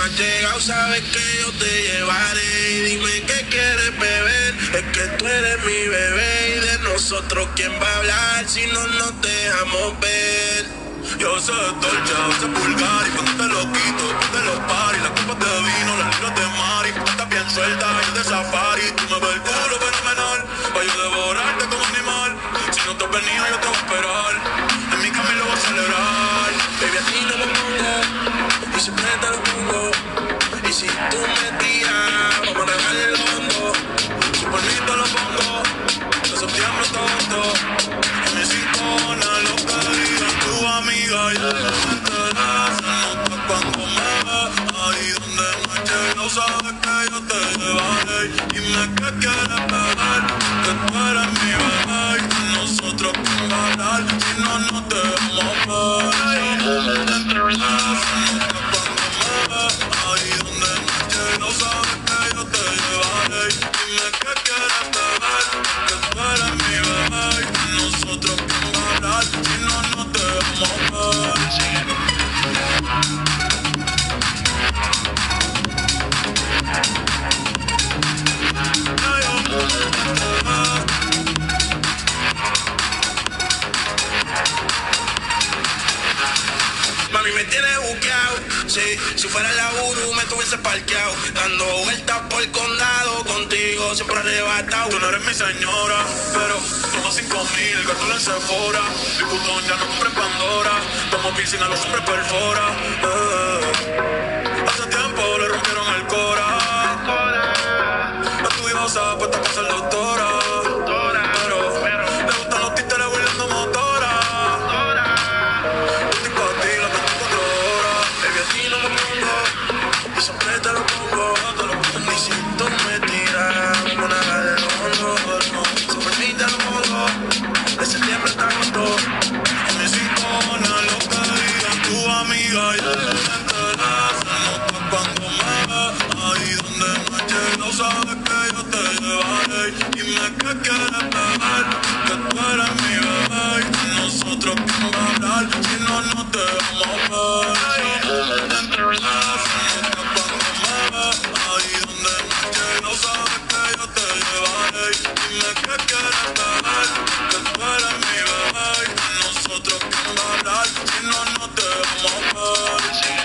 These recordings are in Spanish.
has llegado, sabes que yo te llevaré. Y dime qué quieres beber, es que tú eres mi bebé. Y de nosotros quién va a hablar si no nos dejamos ver. Yo soy Dolce, soy Pulgari, cuando te lo quito, ponte los paris, las copas de vino, las libras de Mari, estás bien suelta, yo de safari, tú me ves el culo fenomenal, pa' yo devorarte como animal, si no te has venido yo te voy a esperar, en mi camino voy a celebrar, baby a ti no me pongo, y siempre te lo pongo, y si tú me tiras, vamos a dejar el hondo, si por mí te lo pongo, de septiembre hasta agosto, en mi cincona, lo que digan tu amiga, y ella me interesa, nota cuando me ve, ahí donde me he llegado, sabes que yo te llevaré, dime qué quieres beber, que tú eres mi bebé, y con nosotros con hablar, si no nos dejamos ver, ella me interesa, nota cuando me ve, ahí donde me he llegado, sabes que yo te llevaré, dime qué quieres beber, que tú eres mi bebé, y con nosotros con hablar, si no nos dejamos ver. Mami, me tienes buqueado, sí, si fuera la Uru me tuviese parqueado, dando vueltas por el condado, contigo siempre arrebatado. Tú no eres mi señora, pero toma 5,000, gasto en Sephora, mi putón ya no compra en Pandora, tomo piercing a los hombres perfora, hace tiempo le rompieron el cora, estudiosa, puesta para ser doctora, pero le gustan los títeres huirleando motora, yo estoy pa' ti las 24 horas, baby a ti no me pongo, y siempre te lo pongo, y si tú me tiras, vamos a dejar el hondo, si por mí te lo pongo, de septiembre hasta agosto, en mi cincona, lo que digan tu amiga, y ella me interesa, nota cuando me ve, ahí donde me he llegado, sabes que yo te llevaré, dime qué quieres beber, que tú eres mi bebé, y con nosotros quién va a hablar, si no nos dejamos ver, ella me interesa, nota cuando me ve, ahí donde me he llegado, sabes que yo te llevaré, dime qué quieres beber, que tú eres mi bebé, y con nosotros quién va a hablar, si no nos dejamos ver.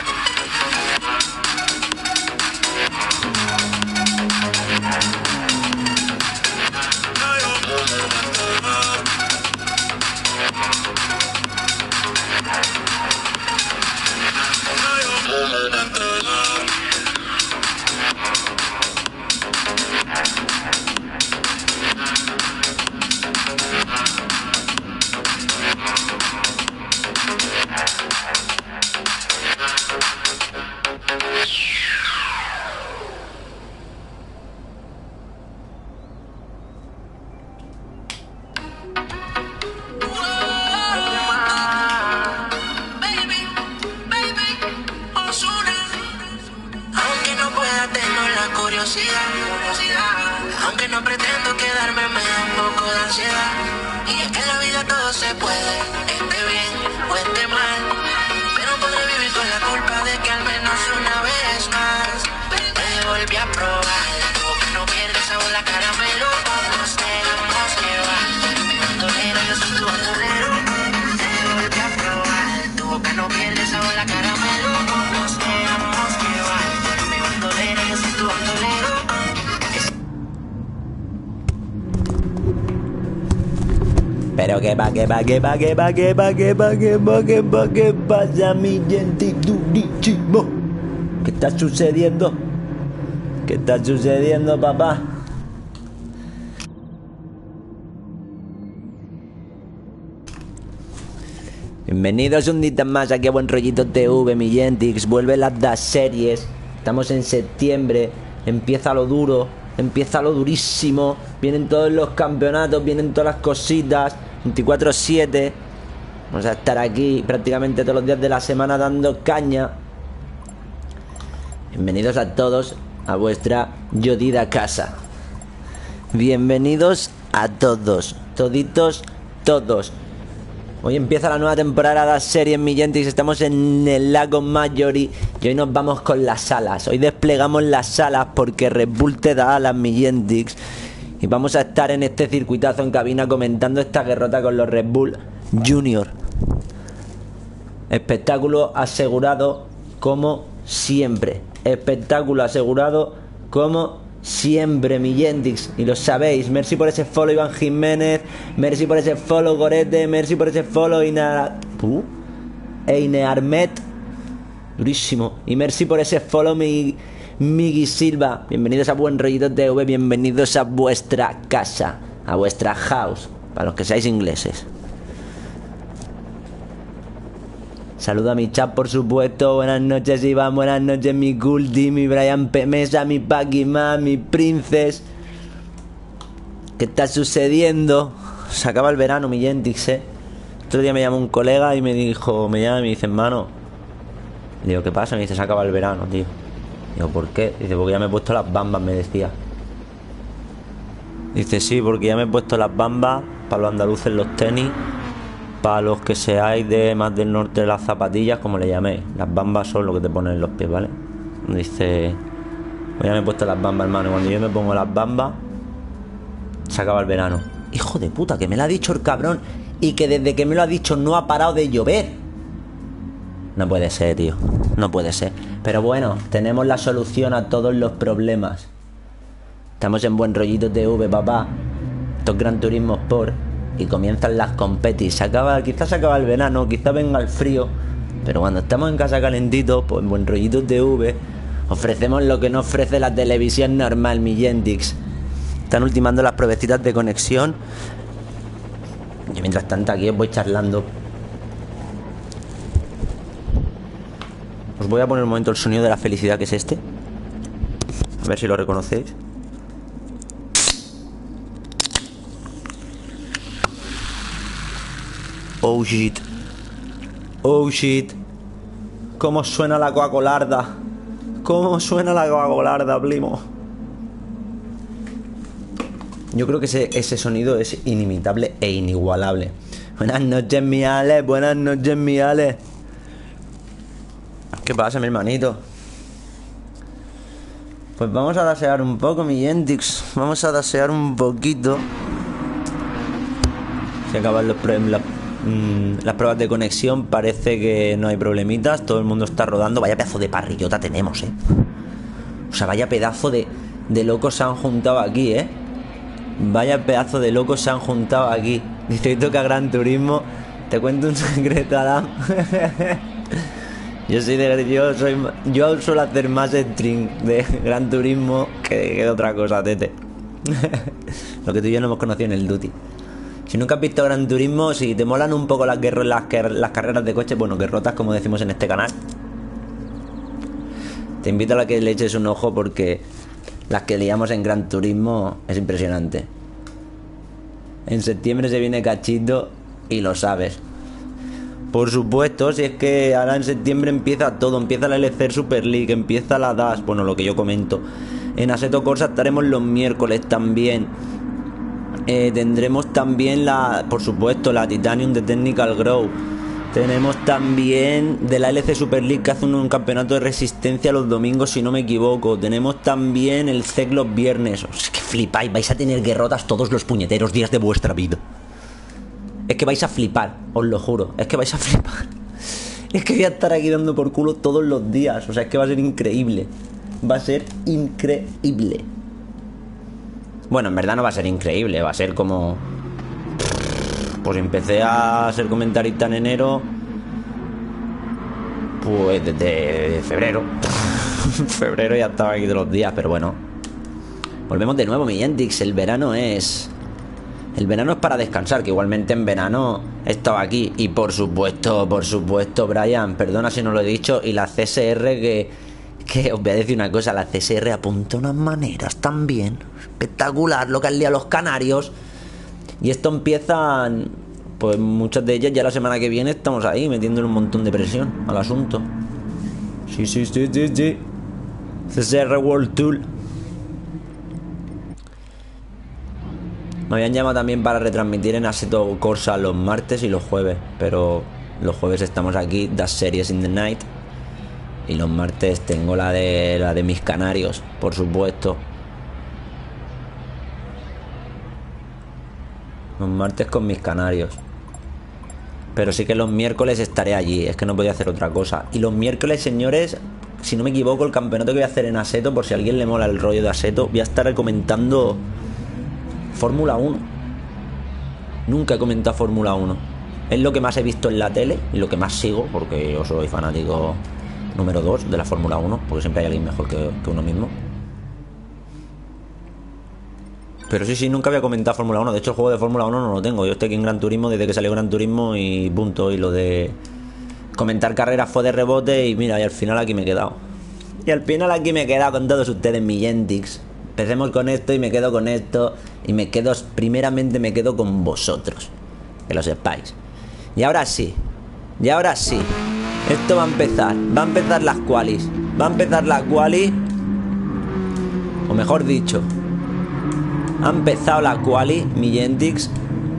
Aunque no pretendo quedarme, me da un poco de ansiedad. Y es que en la vida todo se puede, esté bien o esté mal. Pero podré vivir con la culpa de que al menos una vez más te volví a probar. Tu boca no pierde sabor a caramelo. Nos dejamos llevar. Mi bandolero, yo soy tu bandolero. Te volví a probar. Tu boca no pierde sabor a caramelo. Nos dejamos llevar. Mi bandolero, yo soy tu bandolero. Pero que pasa mi gente durísimo. ¿Qué está sucediendo? ¿Qué está sucediendo, papá? Bienvenidos un día más aquí a Buen Rollito TV, mi gentix. Vuelve las das series. Estamos en septiembre. Empieza lo duro. Empieza lo durísimo. Vienen todos los campeonatos. Vienen todas las cositas. 24/7. Vamos a estar aquí prácticamente todos los días de la semana dando caña. Bienvenidos a todos a vuestra jodida casa. Bienvenidos a todos. Toditos, todos. Hoy empieza la nueva temporada de la serie en Millentix. Estamos en el lago Majori y hoy nos vamos con las alas. Hoy desplegamos las alas porque Red Bull te da alas, Millentix. Y vamos a estar en este circuitazo en cabina comentando esta derrota con los Red Bull Junior. Espectáculo asegurado como siempre. Espectáculo asegurado como siempre, Millentix. Y lo sabéis. Merci por ese follow, Iván Jiménez. Merci por ese follow, Gorete. Merci por ese follow, Einearmet. Durísimo. Y merci por ese follow, Migi Silva. Bienvenidos a Buen Rollito TV. Bienvenidos a vuestra casa, a vuestra house, para los que seáis ingleses. Saludo a mi chat, por supuesto. Buenas noches, Iván. Buenas noches, mi Guldi, mi Brian Pemesa, mi Paquima, mi Princess. ¿Qué está sucediendo? Se acaba el verano, Millentix, Otro día me llamó un colega y me dijo, me dice, hermano. Le digo, ¿qué pasa? Me dice, se acaba el verano, tío. Digo, ¿por qué? Dice, porque ya me he puesto las bambas, me decía. Dice, sí, porque ya me he puesto las bambas para los andaluces, los tenis. Para los que seáis de más del norte, de las zapatillas, como le llaméis. Las bambas son lo que te ponen en los pies, ¿vale? Dice, pues ya me he puesto las bambas, hermano. Y cuando yo me pongo las bambas, se acaba el verano. Hijo de puta, que me lo ha dicho el cabrón. Y que desde que me lo ha dicho no ha parado de llover. No puede ser, tío. No puede ser. Pero bueno, tenemos la solución a todos los problemas. Estamos en Buen Rollito TV, papá. Estos Gran Turismo Sport. Y comienzan las competis. Quizás se acaba el verano, quizás venga el frío. Pero cuando estamos en casa calentitos, pues en Buen Rollito TV ofrecemos lo que no ofrece la televisión normal, Millentix. Están ultimando las pruebecitas de conexión. Y mientras tanto aquí os voy charlando. Os voy a poner un momento el sonido de la felicidad, que es este. A ver si lo reconocéis. Oh shit. Oh shit. ¿Cómo suena la Coca-Colarda? ¿Cómo suena la Coca-Colarda, primo? Yo creo que ese sonido es inimitable e inigualable. Buenas noches, mi Ale. Buenas noches, mi Ale. ¿Qué pasa, mi hermanito? Pues vamos a dasear un poco, Millentix. Vamos a dasear un poquito. Se acaban las pruebas de conexión. Parece que no hay problemitas. Todo el mundo está rodando. Vaya pedazo de parrillota tenemos, O sea, vaya pedazo de locos se han juntado aquí, Vaya pedazo de locos se han juntado aquí. Dice que toca Gran Turismo. Te cuento un secreto, Adam. Yo suelo hacer más stream de Gran Turismo que de otra cosa, tete. Lo que tú y yo no hemos conocido en el Duty. Si nunca has visto Gran Turismo, si te molan un poco las carreras de coche, bueno, guerrotas como decimos en este canal, te invito a que le eches un ojo porque las que liamos en Gran Turismo es impresionante. En septiembre se viene cachito y lo sabes. Por supuesto, si es que ahora en septiembre empieza todo. Empieza la LCR Super League, empieza la DAS, bueno, lo que yo comento. En Assetto Corsa estaremos los miércoles también. Tendremos también por supuesto, la Titanium de Technical Grow. Tenemos también de la LC Super League, que hace un campeonato de resistencia los domingos, si no me equivoco. Tenemos también el CEC los viernes. Es que flipáis, vais a tener guerrotas todos los puñeteros días de vuestra vida. Es que vais a flipar, os lo juro. Es que vais a flipar. Es que voy a estar aquí dando por culo todos los días. O sea, es que va a ser increíble. Va a ser increíble. Bueno, en verdad no va a ser increíble. Va a ser como... Pues empecé a ser comentarista en enero. Pues desde febrero. Febrero ya estaba aquí todos los días. Pero bueno, volvemos de nuevo, Millentix. El verano es para descansar. Que igualmente en verano he estado aquí. Y por supuesto, Brian, perdona si no lo he dicho. Y la CSR que os voy a decir una cosa. La CSR apunta unas maneras también. Espectacular lo que han liado los canarios. Y esto empieza, pues muchas de ellas ya la semana que viene estamos ahí metiéndole un montón de presión al asunto. Sí. CSR World Tour. Me habían llamado también para retransmitir en Assetto Corsa los martes y los jueves, pero los jueves estamos aquí, Das Series in the Night, y los martes tengo la de mis canarios, por supuesto. Los martes con mis canarios. Pero sí que los miércoles estaré allí, es que no podía hacer otra cosa. Y los miércoles, señores, si no me equivoco, el campeonato que voy a hacer en Assetto, por si a alguien le mola el rollo de Assetto, voy a estar comentando Fórmula 1. Nunca he comentado Fórmula 1. Es lo que más he visto en la tele y lo que más sigo, porque yo soy fanático número 2 de la Fórmula 1, porque siempre hay alguien mejor que uno mismo. Pero sí, nunca había comentado Fórmula 1. De hecho, el juego de Fórmula 1 no lo tengo. Yo estoy aquí en Gran Turismo desde que salió Gran Turismo y punto. Y lo de comentar carreras fue de rebote y mira, y al final aquí me he quedado. Y al final aquí me he quedado con todos ustedes, mi Gentix. Empecemos con esto y me quedo con esto. Y me quedo, primeramente me quedo con vosotros. Que lo sepáis. Y ahora sí. Esto va a empezar. Va a empezar las qualis. O mejor dicho, ha empezado la quali, mi Gentix.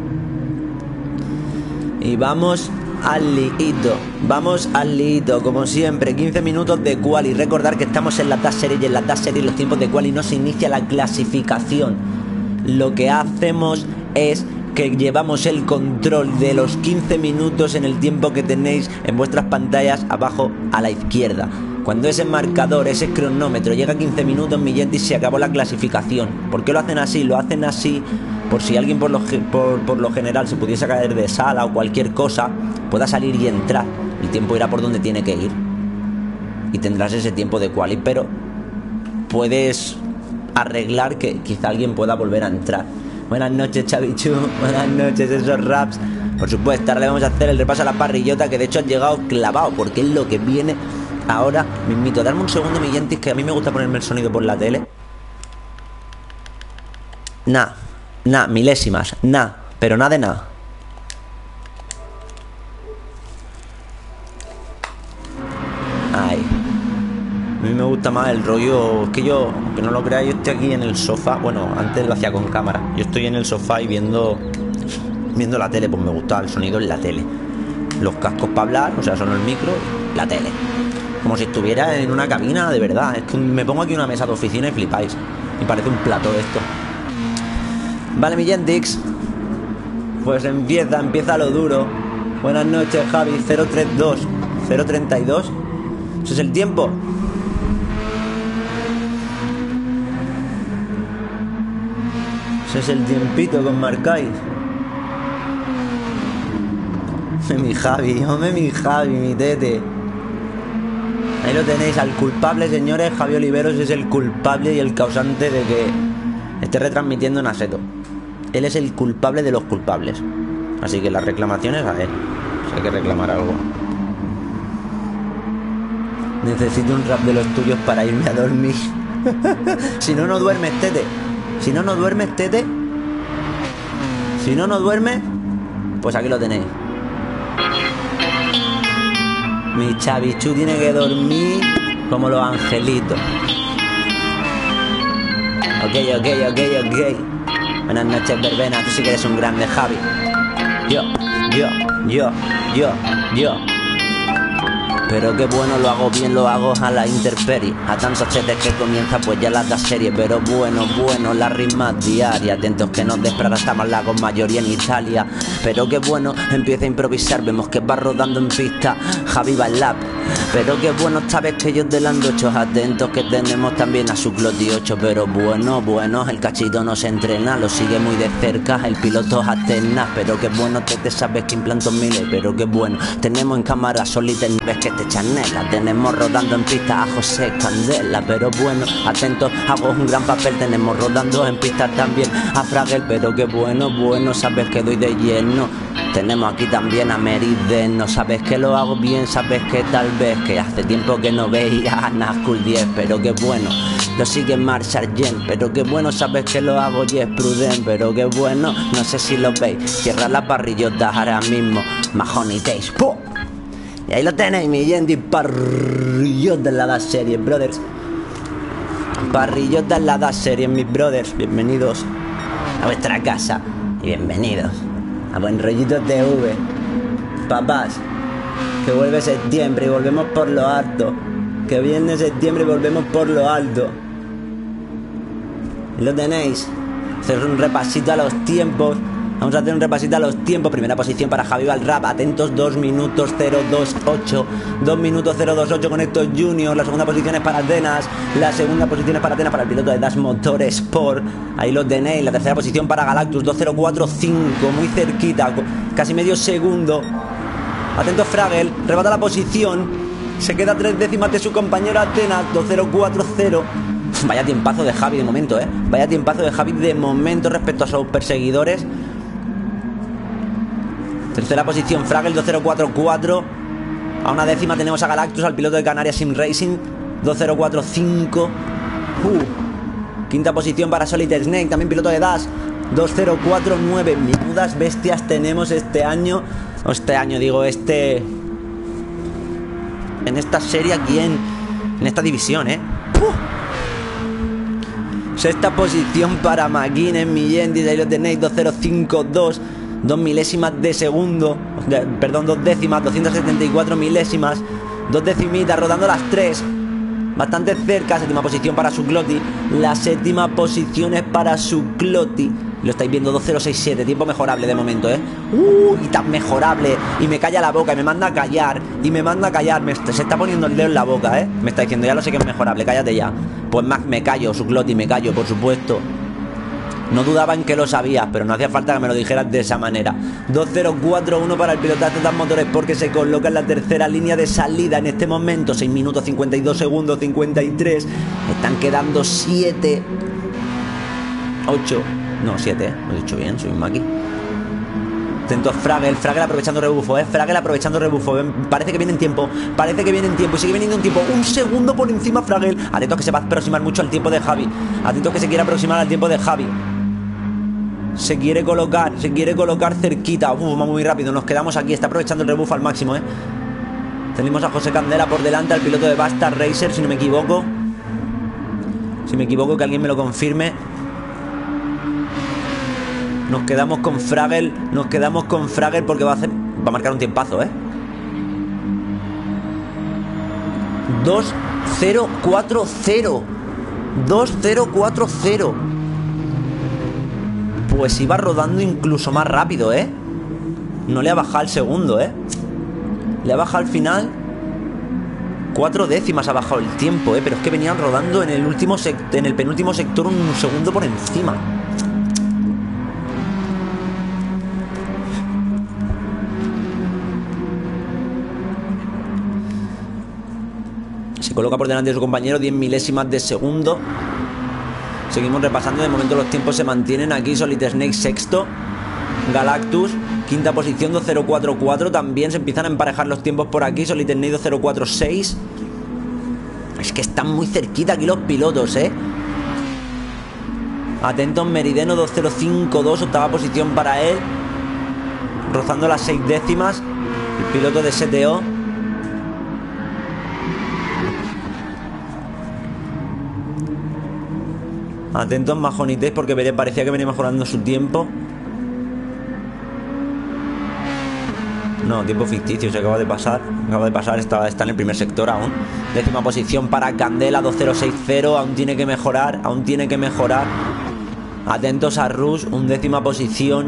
Y vamos al liito, como siempre, 15 minutos de quali. Recordar que estamos en la DAS Series y en la DAS Series los tiempos de quali no se inicia la clasificación. Lo que hacemos es que llevamos el control de los 15 minutos en el tiempo que tenéis en vuestras pantallas abajo a la izquierda. Cuando ese marcador, ese cronómetro llega a 15 minutos, mi Gentix, se acabó la clasificación. ¿Por qué lo hacen así? Lo hacen así por si alguien por lo general se pudiese caer de sala o cualquier cosa, pueda salir y entrar. El tiempo irá por donde tiene que ir y tendrás ese tiempo de quali, pero puedes arreglar que quizá alguien pueda volver a entrar. Buenas noches, Chavichu. Buenas noches, esos raps. Por supuesto, ahora le vamos a hacer el repaso a la parrillota, que de hecho han llegado clavado, porque es lo que viene ahora mismito. Darme un segundo, mi Gentix, que a mí me gusta ponerme el sonido por la tele. Milésimas, pero nada de nada. Ay, a mí me gusta más el rollo. Es que yo, aunque no lo creáis, yo estoy aquí en el sofá. Bueno, antes lo hacía con cámara. Yo estoy en el sofá y viendo la tele, pues me gusta el sonido en la tele. Los cascos para hablar, o sea, son el micro, la tele. Como si estuviera en una cabina, de verdad. Es que me pongo aquí una mesa de oficina y flipáis. Y parece un plato esto. Vale, mi Gentix. Pues empieza lo duro. Buenas noches, Javi. 032. 032. ¿Ese es el tiempo? Ese es el tiempito que os marcáis. Mi Javi, mi tete. Ahí lo tenéis, al culpable, señores. Javi Oliveros es el culpable y el causante de que esté retransmitiendo en Assetto. Él es el culpable de los culpables. Así que las reclamaciones a él. Si hay que reclamar algo. Necesito un rap de los tuyos para irme a dormir. Si no, no duermes, tete. Si no, no duermes, tete. Si no, no duermes, pues aquí lo tenéis. Mi Chavichu tiene que dormir como los angelitos. Ok. Buenas noches, verbena. Tú sí que eres un grande, Javi. Yo. Pero qué bueno, lo hago bien, lo hago a la intemperie. A tantos chetes que comienza pues ya la DAS serie. Pero bueno, las rimas diarias. Atentos que nos desplazamos la con mayoría en Italia. Pero qué bueno, empieza a improvisar. Vemos que va rodando en pista Javi Bailap. Pero qué bueno, sabes que ellos de Landochos. Atentos que tenemos también a su Cloti 8. Pero bueno, el cachito no se entrena. Lo sigue muy de cerca, el piloto Atenas. Pero qué bueno, te sabes que implanto miles. Pero qué bueno, tenemos en cámara solita en ves que Chanela, tenemos rodando en pista a José Candela. Pero bueno, atentos, hago un gran papel. Tenemos rodando en pista también a Fragel. Pero qué bueno, sabes que doy de lleno. Tenemos aquí también a Merideno. Sabes que lo hago bien, sabes que tal vez que hace tiempo que no veía a Nazgul 10. Pero qué bueno, lo sigue Mark Sargent. Pero qué bueno, sabes que lo hago y es prudent. Pero qué bueno, no sé si lo veis. Cierra la parrillota ahora mismo. Mahoney Taste. ¡Pum! Y ahí lo tenéis, mi Gentix. Parrillota en la DAS Series, brothers. Parrillota en la DAS Series, mis brothers. Bienvenidos. a vuestra casa y bienvenidos a Buen Rollito TV. Papás, que vuelve septiembre y volvemos por lo alto. Que viene septiembre y volvemos por lo alto. Y lo tenéis. Hacer un repasito a los tiempos. Vamos a hacer un repasito a los tiempos. Primera posición para Javi Valrap. Atentos, 2 minutos 028. 2 minutos 028 con Héctor Junior. La segunda posición es para Atenas. La segunda posición es para Atenas para el piloto de Das Motor Sport. Ahí lo tenéis. La tercera posición para Galactus. 2045. Muy cerquita. Casi medio segundo. Atentos, Fragel. Rebata la posición. Se queda 3 décimas de su compañero Atenas. 2040. Vaya tiempazo de Javi de momento, Vaya tiempazo de Javi de momento respecto a sus perseguidores. Tercera posición Fragel, 2044. A una décima tenemos a Galactus, al piloto de Canarias Sim Racing, 2045. Quinta posición para Solid Snake, también piloto de Dash, 2049. Menudas bestias tenemos este año. En esta serie aquí en esta división, Sexta posición para McGuinness, Millendis, ahí lo tenéis, 2052. 2 milésimas de segundo, perdón, 2 décimas, 274 milésimas, 2 decimitas, rodando las 3, bastante cerca. Séptima posición para Sucloti, la séptima posición es para Sucloti, lo estáis viendo, 2067, tiempo mejorable de momento, y tan mejorable, y me calla la boca, y me manda a callar, se está poniendo el dedo en la boca, me está diciendo, ya lo sé que es mejorable, cállate ya. Pues me callo, Sucloti, me callo, por supuesto. No dudaba en que lo sabías, pero no hacía falta que me lo dijeras de esa manera. 2041 para el pilotaje de Das Motores, porque se coloca en la tercera línea de salida en este momento. 6 minutos 52 segundos 53. Están quedando 7 8, no 7, lo he dicho bien, soy un maqui. Atentos, Fragel aprovechando rebufo, Fragel aprovechando rebufo. Parece que viene en tiempo, y sigue viniendo en tiempo. Un segundo por encima Fragel. Atentos que se va a aproximar mucho al tiempo de Javi. Atentos que se quiere aproximar al tiempo de Javi. Se quiere colocar cerquita. Vamos muy rápido, nos quedamos aquí. Está aprovechando el rebufo al máximo, Tenemos a José Candela por delante, al piloto de Bastard Racer, si no me equivoco. Que alguien me lo confirme. Nos quedamos con Fragel porque va a marcar un tiempazo, 2040. Pues iba rodando incluso más rápido, No le ha bajado el segundo, Le ha bajado al final 4 décimas ha bajado el tiempo, pero es que venían rodando en el penúltimo sector un segundo por encima. Se coloca por delante de su compañero 10 milésimas de segundo. Seguimos repasando, de momento los tiempos se mantienen aquí. Solid Snake sexto, Galactus quinta posición, 2044. También se empiezan a emparejar los tiempos por aquí. Solid Snake 2046. Es que están muy cerquita aquí los pilotos, Atentos, Merideno 2052, octava posición para él, rozando las 6 décimas. El piloto de STO. Atentos, Majonites, porque parecía que venía mejorando su tiempo. No, tiempo ficticio, se acaba de pasar. Está en el primer sector aún. Décima posición para Candela, 2060. Aún tiene que mejorar. Atentos a Rush, undécima posición,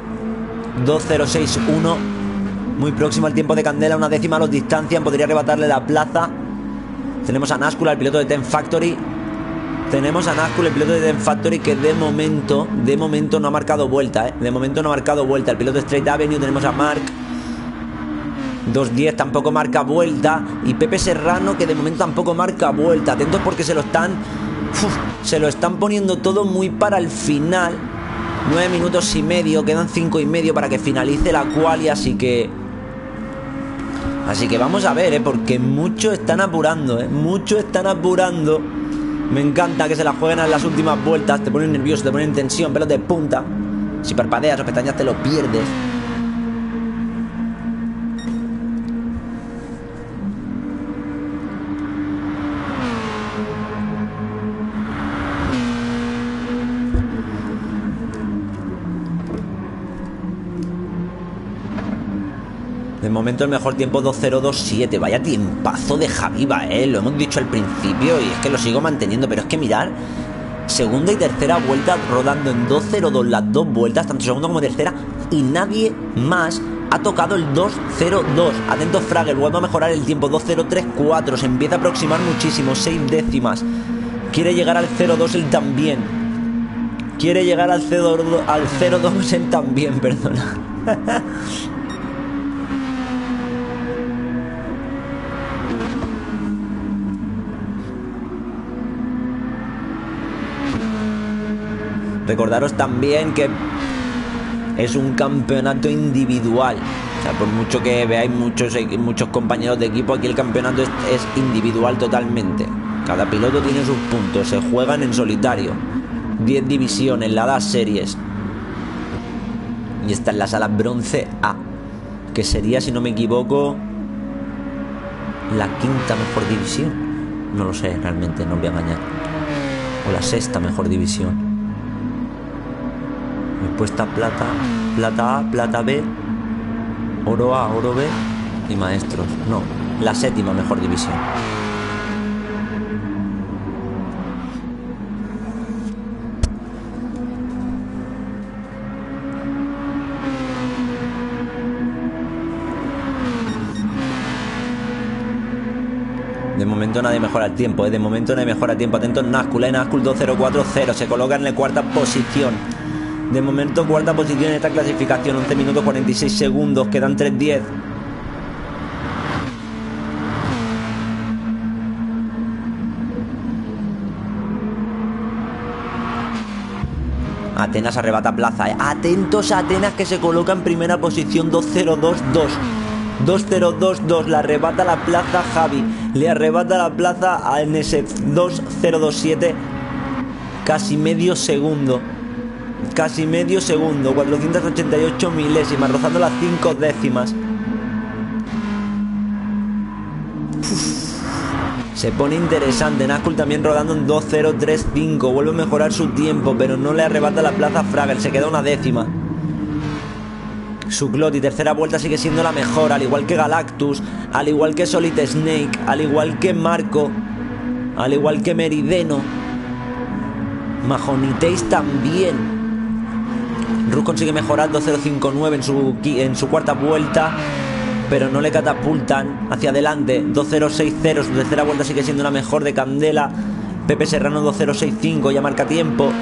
2061. Muy próximo al tiempo de Candela, una décima los distancian. Podría arrebatarle la plaza. Tenemos a Nazcula, el piloto de Ten Factory. El piloto de Ten Factory, que de momento no ha marcado vuelta, El piloto de Straight Avenue, tenemos a Mark. 2.10 tampoco marca vuelta. Y Pepe Serrano, que de momento tampoco marca vuelta. Atentos porque se lo están poniendo todo muy para el final. 9 minutos y medio, quedan 5 y medio para que finalice la quali, así que vamos a ver, porque muchos están apurando, Me encanta que se la jueguen en las últimas vueltas. Te ponen nervioso, te ponen en tensión, pelos de punta. Si parpadeas o pestañas te lo pierdes. momento el mejor tiempo 2:02.7. Vaya tiempazo de Javiva, lo hemos dicho al principio y es que lo sigo manteniendo, pero es que mirar, segunda y tercera vuelta rodando en 2:02 las dos vueltas, tanto segunda como tercera, y nadie más ha tocado el 2:02. Atentos Fraggle, vuelve a mejorar el tiempo, 2:03.4, se empieza a aproximar muchísimo, 6 décimas. Quiere llegar al 0:2 él también. Quiere llegar al 0:2 él también, perdona. Recordaros también que es un campeonato individual. O sea, por mucho que veáis muchos compañeros de equipo, aquí el campeonato es individual totalmente. Cada piloto tiene sus puntos, se juegan en solitario. 10 divisiones, la DAS Series. Y esta es la sala bronce A, que sería, si no me equivoco, la quinta mejor división. No lo sé, realmente, no os voy a engañar. O la sexta mejor división. Después está plata, plata A, plata B, oro A, oro B y maestros. No, la séptima mejor división. De momento nadie mejora el tiempo, De momento nadie mejora el tiempo. Atentos Nazcul, Nazcul 2:04.0. Se coloca en la cuarta posición. De momento cuarta posición en esta clasificación. 11 minutos 46 segundos. Quedan 3:10. Atenas arrebata plaza. Atentos a Atenas, que se coloca en primera posición. 2:02.2. 2:02.2. Le arrebata la plaza Javi. Le arrebata la plaza a Nesef. 2:027. Casi medio segundo. Casi medio segundo. 488 milésimas. Rozando las 5 décimas. Se pone interesante. Nazcul también rodando en 2:035. Vuelve a mejorar su tiempo, pero no le arrebata la plaza a Fraggle. Se queda una décima. Sucloti, tercera vuelta, sigue siendo la mejor, al igual que Galactus, al igual que Solid Snake, al igual que Marco, al igual que Merideno. Mahoniteis también. Rus consigue mejorar 2:059 en su cuarta vuelta, pero no le catapultan hacia adelante. 2:060, su tercera vuelta sigue siendo la mejor de Candela. Pepe Serrano 2:065, ya marca tiempo.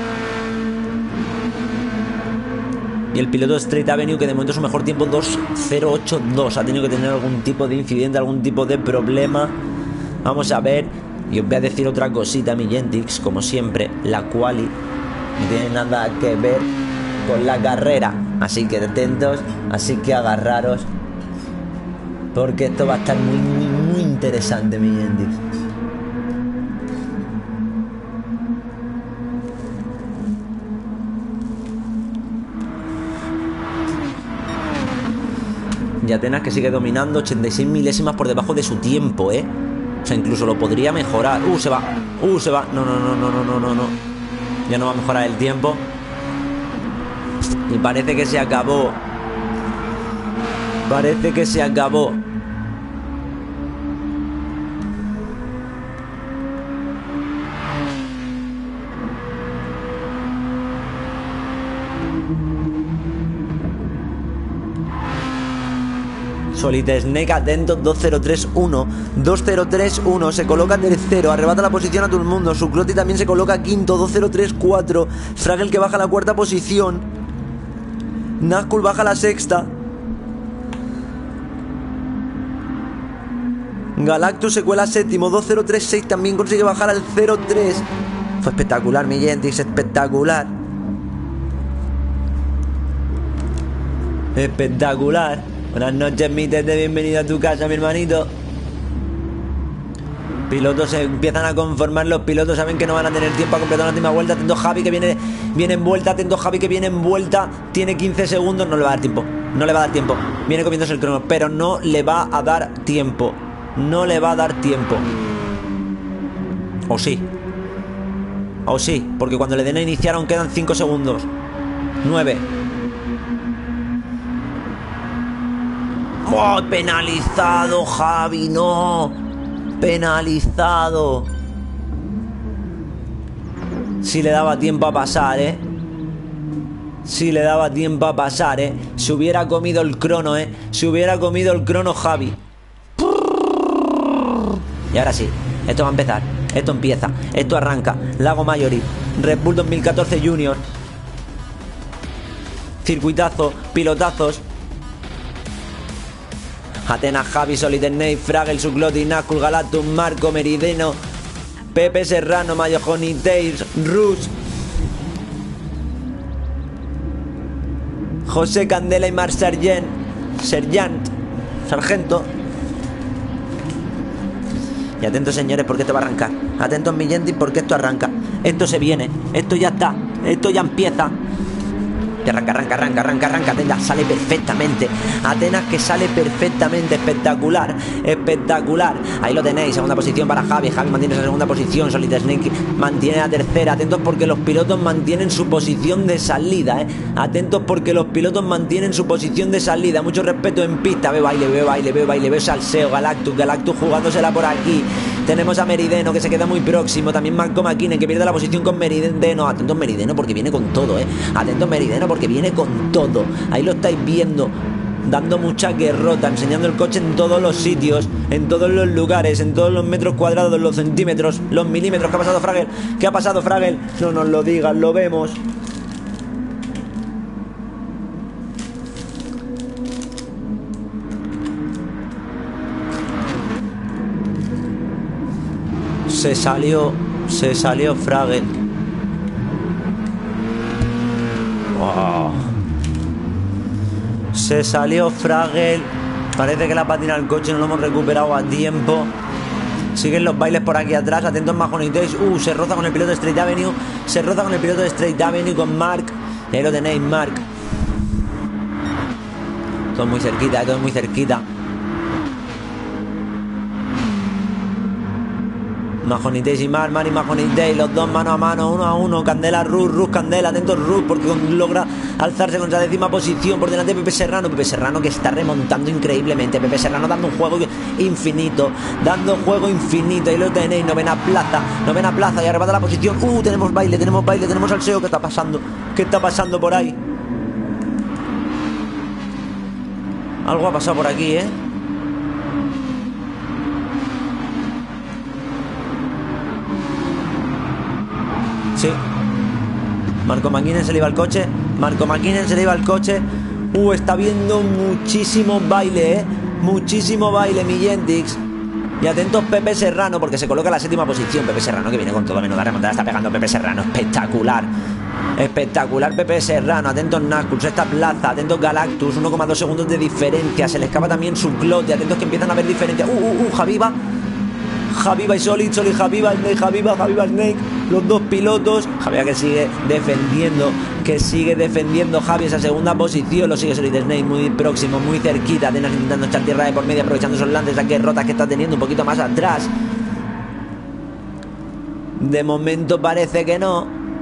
Y el piloto de Straight Avenue, que de momento es su mejor tiempo, 2:082. Ha tenido que tener algún tipo de incidente, algún tipo de problema. Vamos a ver. Y os voy a decir otra cosita, mi Gentix. Como siempre, la quali no tiene nada que ver con la carrera. Así que atentos, así que agarraros, porque esto va a estar muy, muy, muy interesante, mi Gentix. Y Atenas, que sigue dominando, 86 milésimas por debajo de su tiempo, O sea, incluso lo podría mejorar. Se va. Se va. No. Ya no va a mejorar el tiempo. Y parece que se acabó. Parece que se acabó. Solid Snake, atentos, 2:031. 2:031, se coloca tercero, arrebata la posición a todo el mundo. Sucloti también se coloca quinto, 2:034. Fraggle, que baja a la cuarta posición. Nazcul baja a la sexta. Galactus se cuela séptimo, 2:036, también consigue bajar al 0:3. Fue espectacular, mi Gentix, espectacular. Espectacular. Buenas noches, Mitete, bienvenido a tu casa, mi hermanito. Pilotos se empiezan a conformar. Los pilotos saben que no van a tener tiempo a completar la última vuelta. Atento Javi, que viene en vuelta. Atento Javi, que viene en vuelta. Tiene 15 segundos, no le va a dar tiempo. No le va a dar tiempo. Viene comiéndose el crono, pero no le va a dar tiempo. No le va a dar tiempo. O sí. O sí, porque cuando le den a iniciar aún quedan 5 segundos. 9. ¡Oh, penalizado, Javi! ¡No! ¡Penalizado! Si le daba tiempo a pasar, ¿eh? Si le daba tiempo a pasar, ¿eh? Se hubiera comido el crono, ¿eh? Se hubiera comido el crono, Javi. Y ahora sí, esto va a empezar. Esto empieza, esto arranca. Lago Mayori, Red Bull 2014 Junior. Circuitazo, pilotazos. Atenas, Javi, Solid Snake, Fraggle, Zuclotti, Nazgul, Galactus, Marco, Merideno, Pepe Serrano, Mayojoni, Tails, Rush, José Candela y Mar Sargento. Y atentos, señores, porque esto va a arrancar. Atentos, mi gente, porque esto arranca. Esto se viene, esto ya está, esto ya empieza. Y arranca. Atenas sale perfectamente. Atenas que sale perfectamente. Espectacular. Ahí lo tenéis. Segunda posición para Javi. Javi mantiene esa segunda posición. Solid Snake mantiene la tercera. Atentos porque los pilotos mantienen su posición de salida, Atentos porque los pilotos mantienen su posición de salida. Mucho respeto en pista. Veo baile. Salseo. Galactus jugándosela por aquí. Tenemos a Merideno que se queda muy próximo. También Marco McKinnon que pierde la posición con Merideno. Atentos Merideno porque viene con todo, Atentos Merideno porque viene con todo. Ahí lo estáis viendo. Dando mucha guerrota. Enseñando el coche en todos los sitios. En todos los lugares. En todos los metros cuadrados. Los centímetros. Los milímetros. ¿Qué ha pasado, Fraggle? ¿Qué ha pasado, Fraggle? No nos lo digas. Lo vemos. Se salió Fraggle. Oh. Se salió Fraggle. Parece que la patina del coche no lo hemos recuperado a tiempo. Siguen los bailes por aquí atrás. Atentos, Mahoney Tails. Se roza con el piloto de Straight Avenue. Con Mark. Y ahí lo tenéis, Mark. Todo muy cerquita. Mahoney Tails y Mar y Mahoney Tails, los dos mano a mano, 1-1. Candela, Rush, Candela, atentos Rush, porque logra alzarse con esa 10ª posición por delante de Pepe Serrano que está remontando increíblemente. Pepe Serrano dando un juego infinito, ahí lo tenéis. Novena plaza y arrebata la posición. Tenemos baile, tenemos salseo. ¿Qué está pasando por ahí? Algo ha pasado por aquí, Sí. Marco McKinnon se le iba al coche. Está viendo muchísimo baile, Muchísimo baile, mi Gentix. Y atentos Pepe Serrano, porque se coloca en la 7ª posición. Pepe Serrano que viene con todo, menuda remontada está pegando Pepe Serrano. Espectacular Pepe Serrano. Atentos Nazgul, 6ª plaza. Atentos Galactus, 1,2 segundos de diferencia. Se le escapa también su Zuclotti. Atentos que empiezan a haber diferencia. Javiva y Solid, Javiva Snake, los dos pilotos. Javiva que sigue defendiendo Javi esa segunda posición. Lo sigue Solid Snake muy próximo, muy cerquita. Atenas intentando echar tierra de por medio, aprovechando esos lances, esas guerrotas que está teniendo un poquito más atrás. De momento parece que no,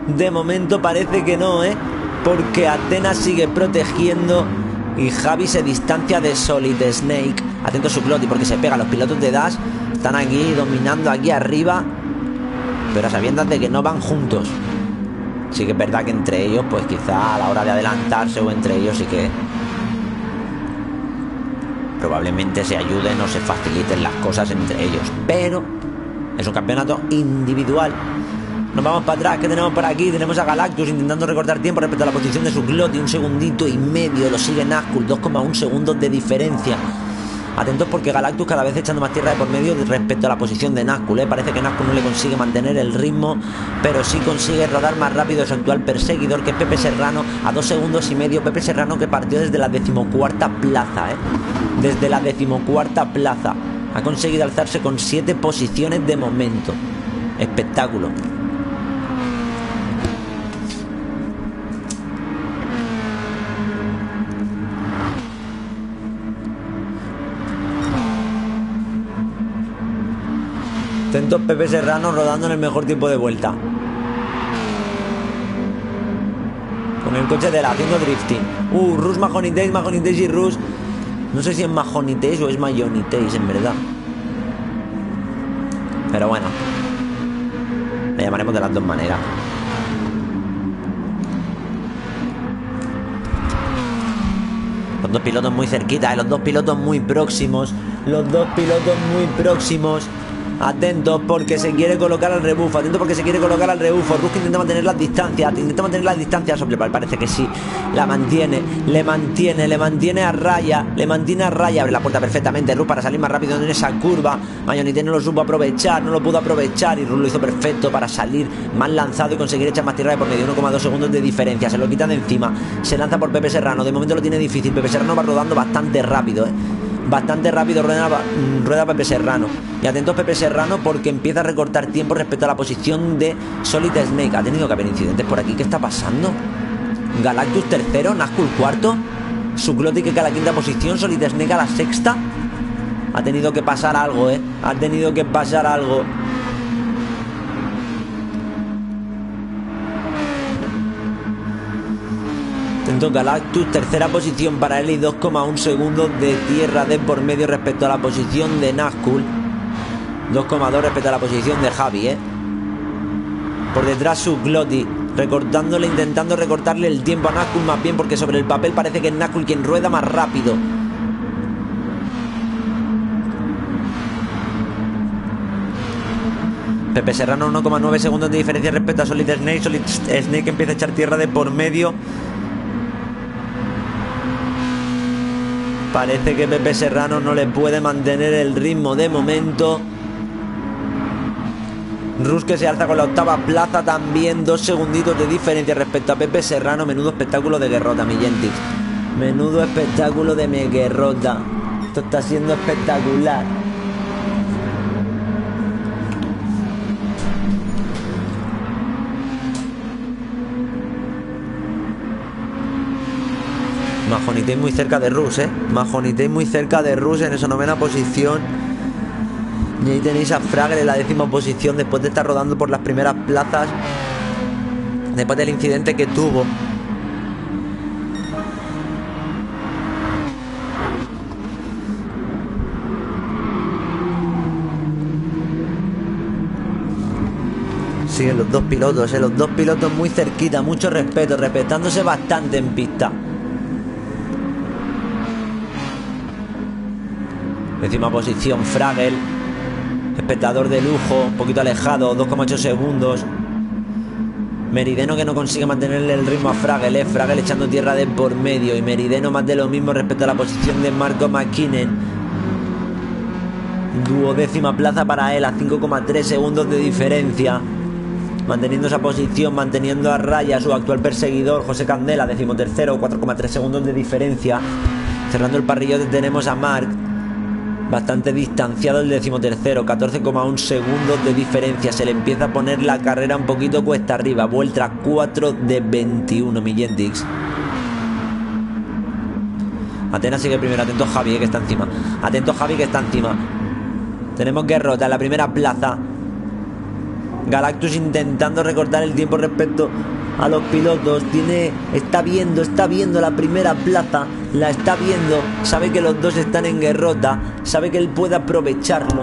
porque Atenas sigue protegiendo y Javi se distancia de Solid Snake. Atento a su Zuclotti porque se pega. Los pilotos de Dash están aquí dominando aquí arriba, pero a sabiendas de que no van juntos. Sí que es verdad que entre ellos, pues quizá a la hora de adelantarse o entre ellos sí que probablemente se ayuden o se faciliten las cosas entre ellos, pero es un campeonato individual. Nos vamos para atrás. ¿Qué tenemos por aquí? Tenemos a Galactus intentando recortar tiempo respecto a la posición de su Zuclotti. 1,5 segundos. Lo sigue Nazgul, 2,1 segundos de diferencia. Atentos porque Galactus cada vez echando más tierra de por medio respecto a la posición de Nazgul, Parece que Nazgul no le consigue mantener el ritmo, pero sí consigue rodar más rápido de su actual perseguidor, que es Pepe Serrano, a 2,5 segundos. Pepe Serrano que partió desde la 14ª plaza, Desde la 14ª plaza. Ha conseguido alzarse con 7 posiciones de momento. Espectáculo. Atentos Pepe Serrano rodando en el mejor tiempo de vuelta. Con el coche de la haciendo drifting. Rush, Mahoney Tails y Rush No sé si es Mahoney o es Mayoni en verdad. Pero bueno, le llamaremos de las dos maneras. Los dos pilotos muy cerquita, los dos pilotos muy próximos. Los dos pilotos muy próximos. Atentos porque se quiere colocar al rebufo. Atentos porque se quiere colocar al rebufo. Rusk intenta mantener las distancias. Intenta mantener las distancias. Parece que sí. La mantiene. Le mantiene a raya. Le mantiene a raya. Abre la puerta perfectamente. Rusk para salir más rápido en esa curva. Mayonite no lo supo aprovechar. No lo pudo aprovechar. Y Rusk lo hizo perfecto para salir más lanzado y conseguir echar más tierra de por medio. 1,2 segundos de diferencia. Se lo quita de encima. Se lanza por Pepe Serrano. De momento lo tiene difícil. Pepe Serrano va rodando bastante rápido, bastante rápido rueda Pepe Serrano. Y atentos Pepe Serrano porque empieza a recortar tiempo respecto a la posición de Solid Snake. Ha tenido que haber incidentes por aquí. ¿Qué está pasando? Galactus tercero, Nazgul cuarto, Subclotic a la quinta posición, Solid Snake a la sexta. Ha tenido que pasar algo, ha tenido que pasar algo. Atento Galactus, tercera posición para él y 2,1 segundos de tierra de por medio respecto a la posición de Nazgul. 2,2 respecto a la posición de Javi, Por detrás Subclotic, recortándole, intentando recortarle el tiempo a Nazgul más bien, porque sobre el papel parece que es Nazgul quien rueda más rápido. Pepe Serrano 1,9 segundos de diferencia respecto a Solid Snake. Solid Snake empieza a echar tierra de por medio. Parece que Pepe Serrano no le puede mantener el ritmo de momento. Rusk que se alza con la octava plaza también. 2 segunditos de diferencia respecto a Pepe Serrano. Menudo espectáculo de Guerrota, mi Gentix. Menudo espectáculo de Guerrota. Esto está siendo espectacular. Mahoney muy cerca de Rusk, Mahoney muy cerca de Rusk en esa novena posición. Y ahí tenéis a Fraggle en la 10ª posición después de estar rodando por las primeras plazas, después del incidente que tuvo. Siguen los dos pilotos muy cerquita, mucho respeto, respetándose bastante en pista. 10ª posición Fraggle, espectador de lujo, un poquito alejado, 2,8 segundos. Merideno que no consigue mantenerle el ritmo a Fraggle, Fraggle echando tierra de por medio. Y Merideno más de lo mismo respecto a la posición de Marco McKinnon. 12ª plaza para él, a 5,3 segundos de diferencia. Manteniendo esa posición, manteniendo a raya a su actual perseguidor José Candela, 13º, 4,3 segundos de diferencia. Cerrando el parrillo tenemos a Marc, bastante distanciado el 13º, 14,1 segundos de diferencia. Se le empieza a poner la carrera un poquito cuesta arriba. Vuelta 4 de 21, mi Gentix. Atenas sigue primero. Atento Javi, que está encima. Atento Javi, que está encima. Tenemos Guerrota en la primera plaza. Galactus intentando recortar el tiempo respecto a los pilotos. Está viendo la primera plaza. La está viendo. Sabe que los dos están en Guerrota. Sabe que él puede aprovecharlo.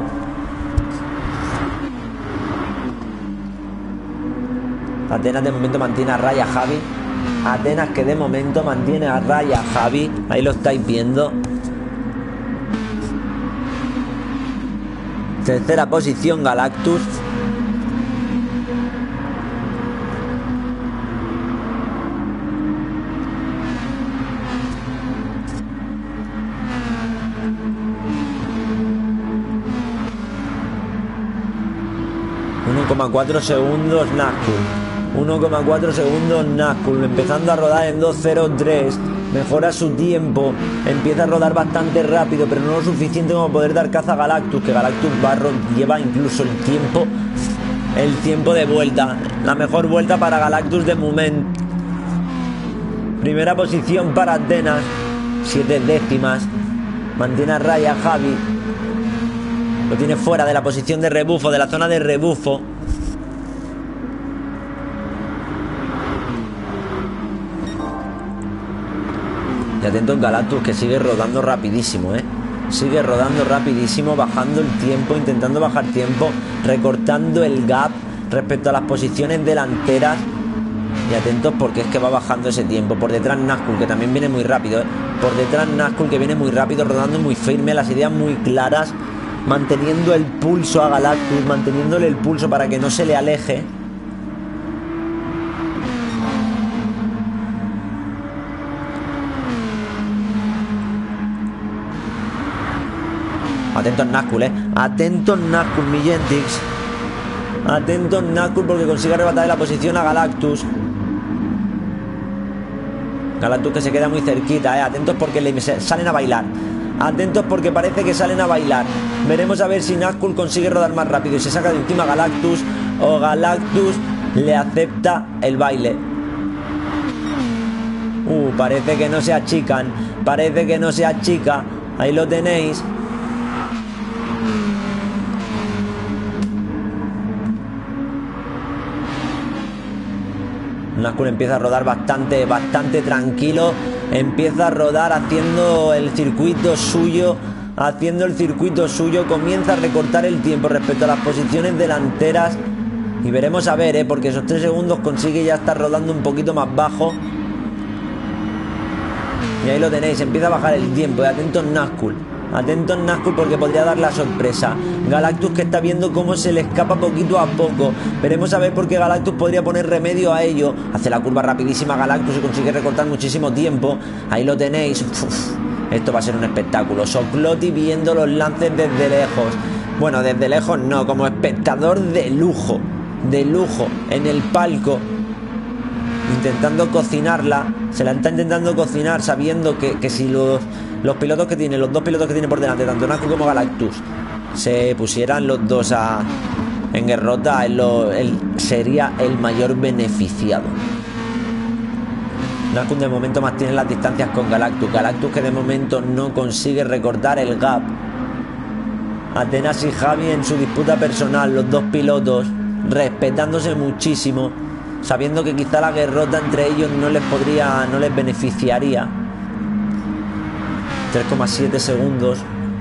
Atenas de momento mantiene a raya Javi. Atenas que de momento mantiene a raya Javi. Ahí lo estáis viendo. Tercera posición Galactus. ...1,4 segundos Nazgul. 1,4 segundos Nazgul. Empezando a rodar en 2.03. Mejora su tiempo. Empieza a rodar bastante rápido, pero no lo suficiente como poder dar caza a Galactus. Que Galactus lleva incluso el tiempo de vuelta. La mejor vuelta para Galactus de momento. Primera posición para Atenas. 7 décimas. Mantiene a raya Javi. Lo tiene fuera de la posición de rebufo, de la zona de rebufo. Y atentos Galactus, que sigue rodando rapidísimo, ¿eh? Sigue rodando rapidísimo, bajando el tiempo, intentando bajar tiempo, recortando el gap respecto a las posiciones delanteras. Y atentos porque es que va bajando ese tiempo. Por detrás Nazgûl, que también viene muy rápido, ¿eh? Por detrás Nazgûl, que viene muy rápido, rodando muy firme, las ideas muy claras, manteniendo el pulso a Galactus, manteniéndole el pulso para que no se le aleje. Atentos Nazgûl, atentos Nazgûl, mi Gentix. Atentos Nazgûl porque consigue arrebatar la posición a Galactus. Galactus que se queda muy cerquita, atentos porque le salen a bailar. Atentos porque parece que salen a bailar. Veremos a ver si Nazgûl consigue rodar más rápido y se saca de encima a Galactus, o Galactus le acepta el baile. Parece que no se achican. Parece que no se achica. Ahí lo tenéis. Nazgûl empieza a rodar bastante tranquilo. Empieza a rodar haciendo el circuito suyo. Comienza a recortar el tiempo respecto a las posiciones delanteras. Y veremos a ver, porque esos 3 segundos consigue ya estar rodando un poquito más bajo. Y ahí lo tenéis, empieza a bajar el tiempo. Y atentos Nazgûl. Atentos Nazgûl porque podría dar la sorpresa. Galactus que está viendo cómo se le escapa poquito a poco. Veremos a ver por qué Galactus podría poner remedio a ello. Hace la curva rapidísima Galactus y consigue recortar muchísimo tiempo. Ahí lo tenéis. Esto va a ser un espectáculo. Socloti viendo los lances desde lejos. Bueno, desde lejos no, como espectador de lujo. De lujo en el palco. Intentando cocinarla. Se la está intentando cocinar sabiendo que si los pilotos que tiene, los 2 pilotos que tiene por delante, tanto Nazgûl como Galactus, se pusieran los dos en derrota, él sería el mayor beneficiado. Nazgûl de momento mantiene las distancias con Galactus. Galactus que de momento no consigue recortar el gap. Atenas y Javi en su disputa personal, los 2 pilotos respetándose muchísimo, sabiendo que quizá la derrota entre ellos no les beneficiaría. 3,7 segundos.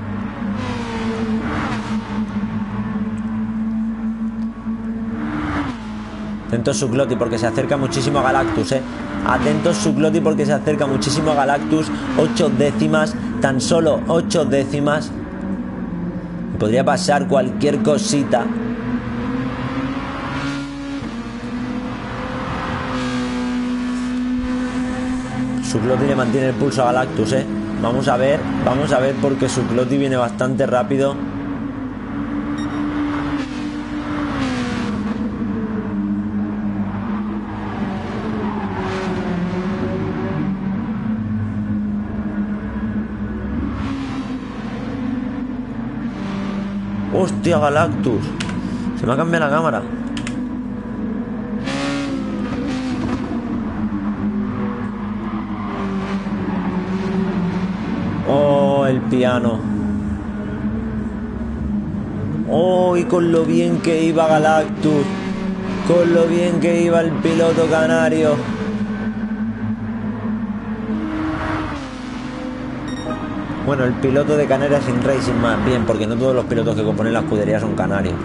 Atentos Socloti porque se acerca muchísimo a Galactus, Atentos Socloti porque se acerca muchísimo a Galactus. 8 décimas, tan solo 8 décimas. Podría pasar cualquier cosita. Socloti le mantiene el pulso a Galactus, Vamos a ver porque Socloti viene bastante rápido. Hostia, Galactus. Se me ha cambiado la cámara. Oh, el piano. Oh, y con lo bien que iba Galactus. Con lo bien que iba el piloto canario. Bueno, el piloto de Canarias Sin Racing más bien, porque no todos los pilotos que componen la escudería son canarios.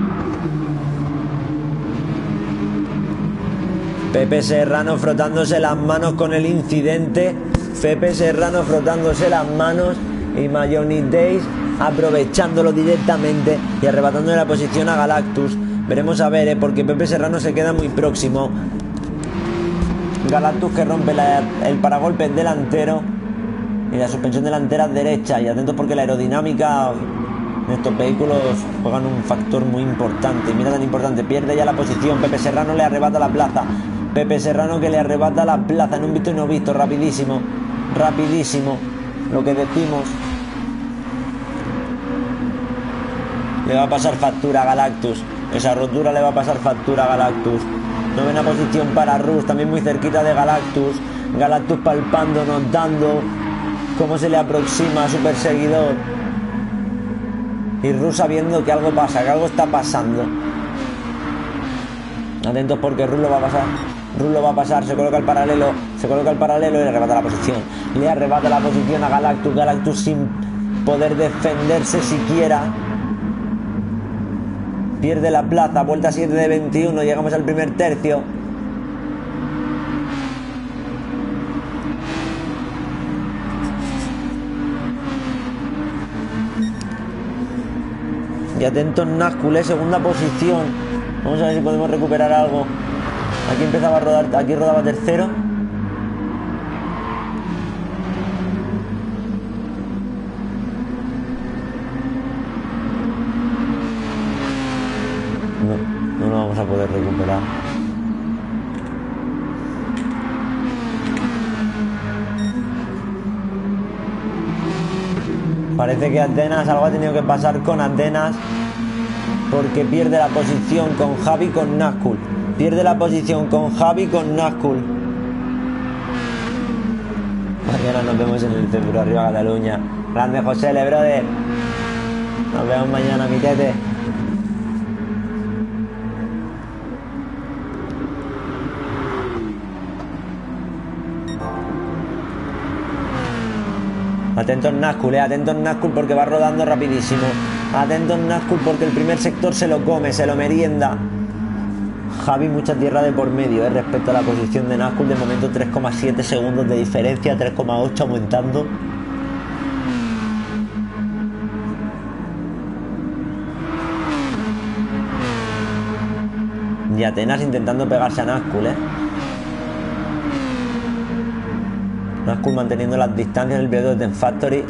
Pepe Serrano frotándose las manos con el incidente. Pepe Serrano frotándose las manos y Mayonnaise Days aprovechándolo directamente y arrebatándole la posición a Galactus. Veremos a ver, porque Pepe Serrano se queda muy próximo. Galactus que rompe el paragolpes delantero y la suspensión delantera derecha. Y atentos porque la aerodinámica en estos vehículos juegan un factor muy importante. Y mira tan importante, pierde ya la posición. Pepe Serrano le arrebata la plaza. Pepe Serrano que le arrebata la plaza en un visto y no visto, rapidísimo. Rapidísimo, lo que decimos. Le va a pasar factura a Galactus. Esa rotura le va a pasar factura a Galactus. Novena posición para Rus, también muy cerquita de Galactus. Galactus palpando, notando cómo se le aproxima a su perseguidor. Y Rus sabiendo que algo pasa, que algo está pasando. Atentos porque Rus lo va a pasar. Rus lo va a pasar, se coloca el paralelo Se coloca el paralelo y le arrebata la posición. Le arrebata la posición a Galactus. Galactus sin poder defenderse siquiera. Pierde la plaza. Vuelta 7 de 21. Llegamos al primer tercio. Y atentos Nazgûl, segunda posición. Vamos a ver si podemos recuperar algo. Aquí empezaba a rodar, aquí rodaba tercero. No lo vamos a poder recuperar. Parece que Atenas, algo ha tenido que pasar con Atenas, porque pierde la posición con Javi y con Nazgûl. Pierde la posición con Javi y con Nazgûl. Mañana nos vemos en el Centro Arriba Cataluña. Grande José Le, brother. Nos vemos mañana, mi tete. Atentos Nazgûl porque va rodando rapidísimo. Atentos Nazgûl porque el primer sector se lo come, se lo merienda. Javi, mucha tierra de por medio, respecto a la posición de Nazgûl. De momento 3,7 segundos de diferencia, 3,8 aumentando. Y Atenas intentando pegarse a Nazgûl, Nazgûl manteniendo las distancias del piloto de Ten Factory.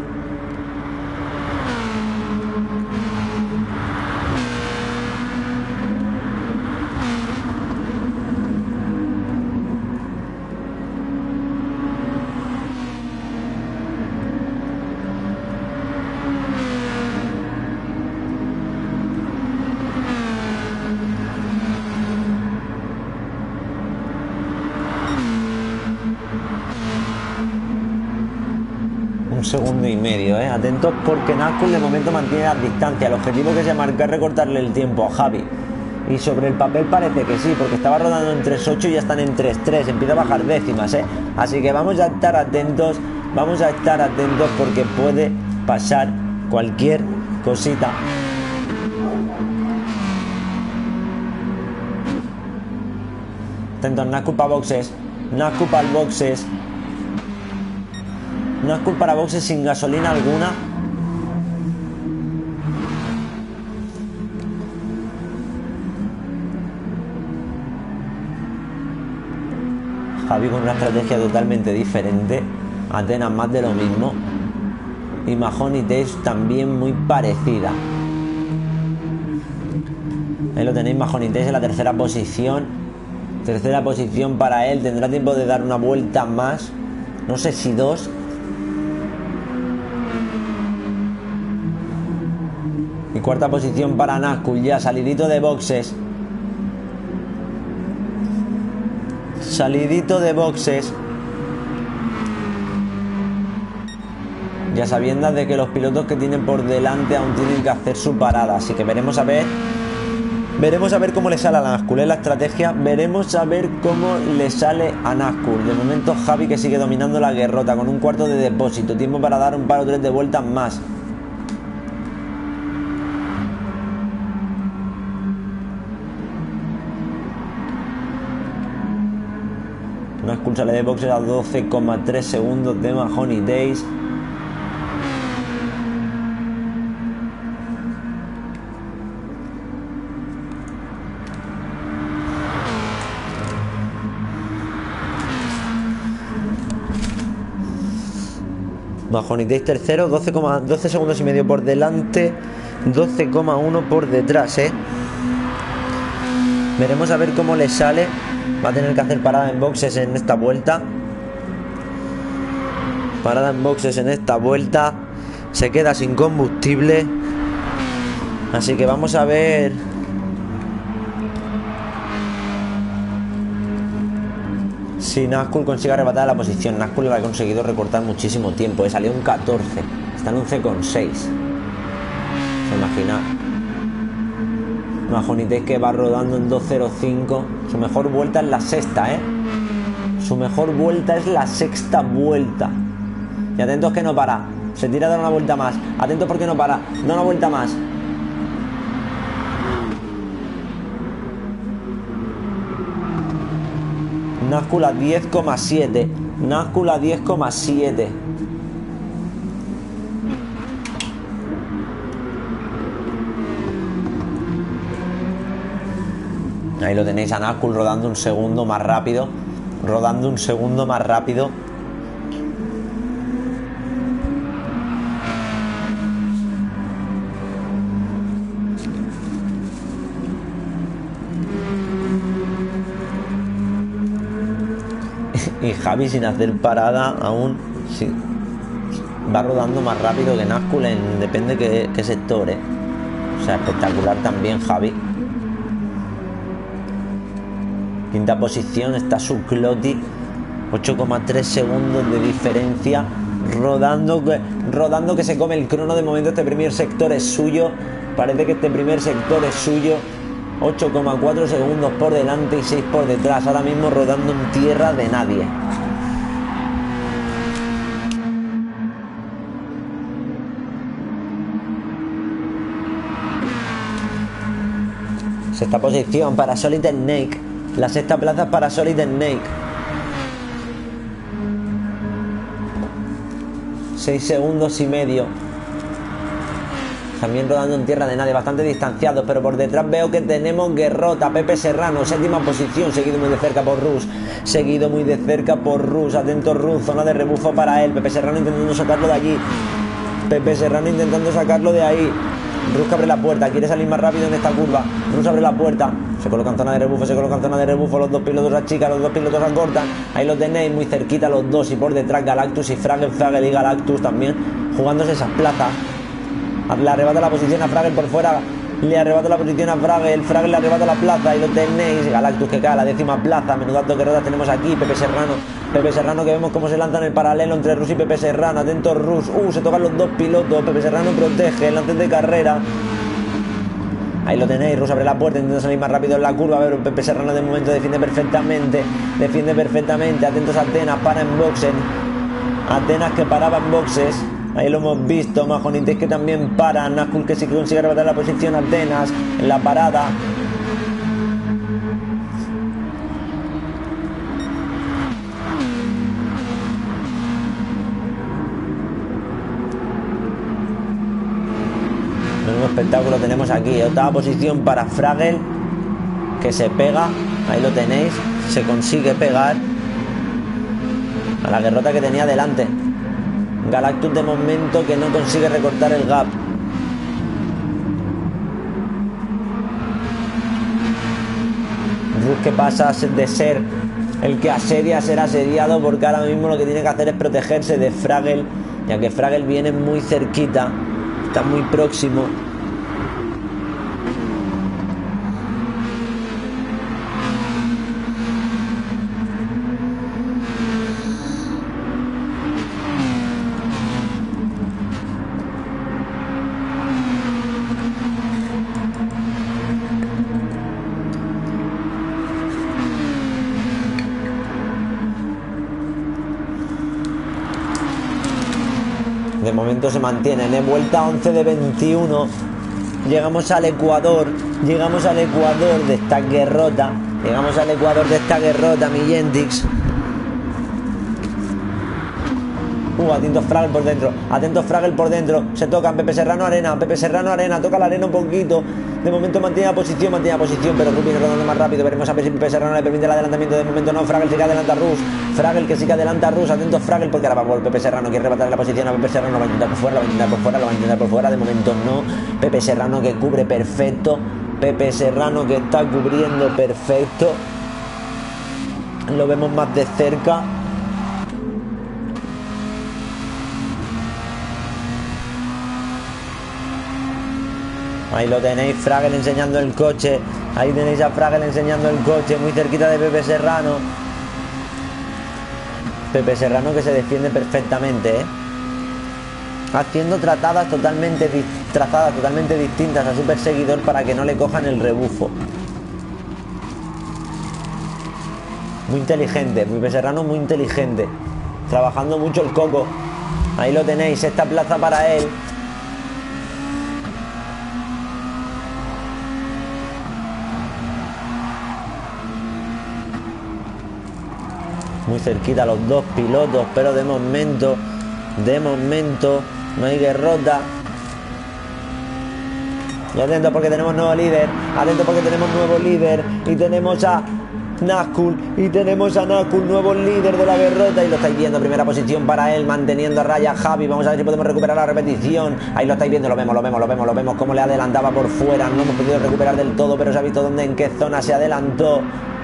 Un segundo y medio, Atentos porque Nazgûl de momento mantiene las distancias. El objetivo que se marca es recortarle el tiempo a Javi. Y sobre el papel parece que sí, porque estaba rodando en 3.8 y ya están en 3.3. Empieza a bajar décimas, Así que vamos a estar atentos. Vamos a estar atentos porque puede pasar cualquier cosita. Atentos, Nazgûl para boxes. Nazgûl para boxes. Nazgûl para boxes sin gasolina alguna. Javi con una estrategia totalmente diferente. Atenas más de lo mismo. Y Mahoney Tails también muy parecida. Ahí lo tenéis, Mahoney Tails en la tercera posición. Tercera posición para él. Tendrá tiempo de dar una vuelta más. No sé si dos. Y cuarta posición para Nazgûl, ya salidito de boxes. Salidito de boxes. Ya sabiendo de que los pilotos que tienen por delante aún tienen que hacer su parada. Así que veremos a ver cómo le sale a Nazgûl, la estrategia. Veremos a ver cómo le sale a Nazgûl. De momento Javi que sigue dominando la guerrota con un cuarto de depósito. Tiempo para dar un par o tres de vueltas más. Nazgûl sale de boxes a 12,3 segundos de Mahoney Tails. Mahoney Tails tercero, 12 segundos y medio por delante, 12,1 por detrás, Veremos a ver cómo le sale. Va a tener que hacer parada en boxes en esta vuelta. Parada en boxes en esta vuelta. Se queda sin combustible. Así que vamos a ver si Nazgûl consigue arrebatar la posición. Nazgûl le ha conseguido recortar muchísimo tiempo, Salió un 14. Está en 11,6. Se imagina. Mahoney Tails que va rodando en 2.05. Su mejor vuelta es la sexta, Su mejor vuelta es la sexta vuelta. Y atentos que no para. Se tira a dar una vuelta más. Atentos porque no para. Da una vuelta más. Náscula 10,7. Náscula 10,7. Ahí lo tenéis a Nazgul rodando un segundo más rápido. Rodando un segundo más rápido. Y Javi sin hacer parada aún sí, va rodando más rápido que Nazgul en depende qué sector, ¿eh? O sea, espectacular también Javi. Quinta posición está Subcloti, 8,3 segundos de diferencia, rodando que se come el crono. De momento este primer sector es suyo, parece que este primer sector es suyo. 8,4 segundos por delante y 6 por detrás, ahora mismo rodando en tierra de nadie. Sexta posición para Solid Snake. La sexta plaza es para Solid Snake. 6 segundos y medio. También rodando en tierra de nadie, bastante distanciados, pero por detrás veo que tenemos Guerrota, Pepe Serrano, séptima posición, seguido muy de cerca por Rus. Seguido muy de cerca por Rus. Atento Rus, zona de rebufo para él. Pepe Serrano intentando sacarlo de allí. Pepe Serrano intentando sacarlo de ahí. Rus que abre la puerta, quiere salir más rápido en esta curva. Rus abre la puerta, se coloca en zona de rebufo, se coloca en zona de rebufo. Los dos pilotos achican, los dos pilotos acortan. Ahí los tenéis muy cerquita los dos. Y por detrás Galactus y Fraggle y Galactus también jugándose esas plazas. Le arrebata la posición a Fraggle por fuera. Le arrebata la posición a Fraggle. Fraggle le arrebata la plaza. Ahí lo tenéis. Galactus que cae a la 10ª plaza. Menudazo que rodas tenemos aquí. Pepe Serrano. Pepe Serrano que vemos cómo se lanza en el paralelo entre Rus y Pepe Serrano. Atento Rus. Se tocan los dos pilotos. Pepe Serrano protege el lance de carrera. Ahí lo tenéis. Rus abre la puerta. Intenta salir más rápido en la curva. Pero Pepe Serrano de momento defiende perfectamente. Defiende perfectamente. Atentos a Atenas. Para en boxen. Atenas que paraba en boxes. Ahí lo hemos visto, Majonites que también para. Nazgul que sí que consigue arrebatar la posición a Atenas en la parada. Un espectáculo tenemos aquí. Octava posición para Fraggle, que se pega. Ahí lo tenéis. Se consigue pegar a la Guerrota que tenía delante. Galactus de momento que no consigue recortar el gap. Rus que pasa de ser el que asedia a ser asediado, porque ahora mismo lo que tiene que hacer es protegerse de Fraggle, ya que Fraggle viene muy cerquita, está muy próximo. De momento se mantienen, vuelta 11 de 21. Llegamos al Ecuador de esta Guerrota. Llegamos al Ecuador de esta Guerrota, mi Gentix. Atento Fraggle por dentro. Atento Fraggle por dentro. Se tocan Pepe Serrano Arena. Pepe Serrano Arena. Toca la arena un poquito. De momento mantiene la posición. Pero Rus viene rodando más rápido. Veremos a ver si Pepe Serrano le permite el adelantamiento. De momento no. Fraggle sí que adelanta a Rus. Fraggle que sí que adelanta a Rus. Atento Fraggle porque ahora va por Pepe Serrano. Quiere arrebatar la posición a Pepe Serrano. Lo va a intentar por fuera. Lo va a intentar por fuera. Lo va a intentar por fuera. De momento no. Pepe Serrano que cubre perfecto. Pepe Serrano que está cubriendo perfecto. Lo vemos más de cerca. Ahí lo tenéis, Fraggle enseñando el coche. Ahí tenéis a Fraggle enseñando el coche, muy cerquita de Pepe Serrano. Pepe Serrano que se defiende perfectamente, haciendo trazadas totalmente distintas a su perseguidor para que no le cojan el rebufo. Muy inteligente, Pepe Serrano muy inteligente. Trabajando mucho el coco. Ahí lo tenéis, esta plaza para él. Muy cerquita los dos pilotos, pero de momento no hay derrota. Y atento porque tenemos nuevo líder. Atento porque tenemos nuevo líder. Y tenemos a Nazgul. Nuevo líder de la derrota. Y lo estáis viendo, primera posición para él, manteniendo a raya Javi. Vamos a ver si podemos recuperar la repetición. Ahí lo estáis viendo, lo vemos como le adelantaba por fuera. No hemos podido recuperar del todo, pero se ha visto dónde, en qué zona se adelantó.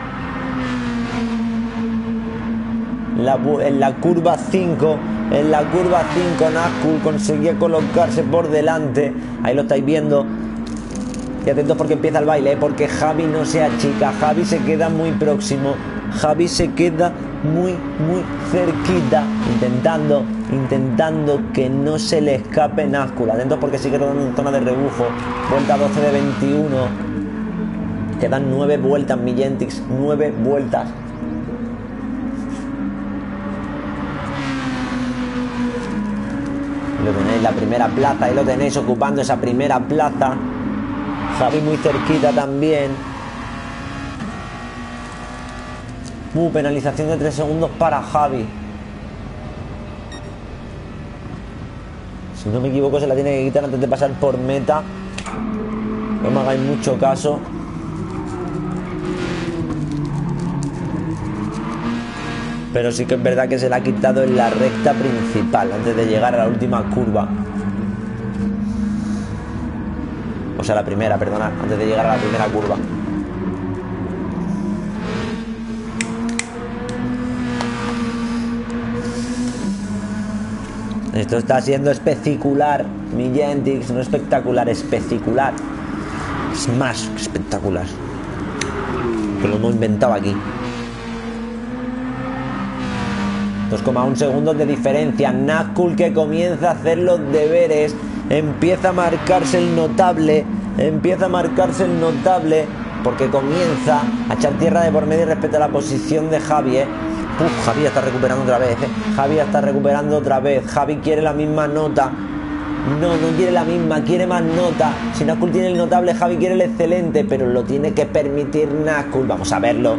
En la curva 5 Nazgul conseguía colocarse por delante. Ahí lo estáis viendo. Y atentos porque empieza el baile, porque Javi no se achica, Javi se queda muy próximo, Javi se queda muy cerquita, intentando que no se le escape Nazgul. Atentos porque sigue rodando en zona de rebufo. Vuelta 12 de 21. Quedan 9 vueltas, Millentix, 9 vueltas. Lo tenéis, la primera plaza, ahí lo tenéis ocupando esa primera plaza. Javi muy cerquita también. Penalización de 3 segundos para Javi. Si no me equivoco se la tiene que quitar antes de pasar por meta. No me hagáis mucho caso. Pero sí que es verdad que se la ha quitado en la recta principal, antes de llegar a la última curva. O sea, la primera, perdonad, antes de llegar a la primera curva. Esto está siendo espectacular, Millentix, no espectacular, espectacular. Es más que espectacular. Que lo hemos inventado aquí. 2,1 segundos de diferencia. Nazgul que comienza a hacer los deberes. Empieza a marcarse el notable. Porque comienza a echar tierra de por medio respecto a la posición de Javi. Javi ya está recuperando otra vez. Javi quiere la misma nota. No quiere la misma, quiere más nota. Si Nazgul tiene el notable, Javi quiere el excelente, pero lo tiene que permitir Nazgul. Vamos a verlo.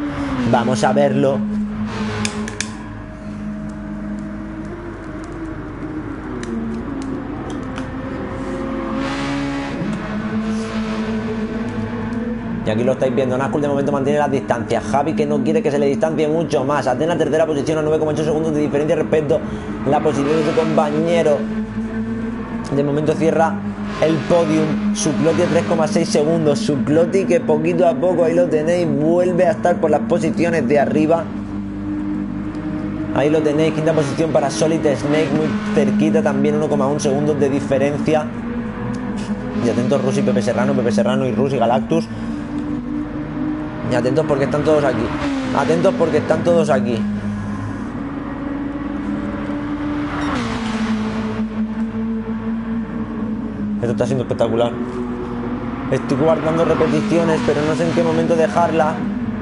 Y aquí lo estáis viendo, Nazgul de momento mantiene las distancias. Javi que no quiere que se le distancie mucho más. Atena tercera posición a 9,8 segundos de diferencia respecto a la posición de su compañero. De momento cierra el podium. Zuclotti a 3,6 segundos. Zuclotti que poquito a poco, ahí lo tenéis, vuelve a estar por las posiciones de arriba. Ahí lo tenéis, quinta posición para Solid Snake, muy cerquita también, 1,1 segundos de diferencia. Y atentos Rus y Pepe Serrano y Rus y Galactus. Y atentos porque están todos aquí. Esto está siendo espectacular. Estoy guardando repeticiones, pero no sé en qué momento dejarla.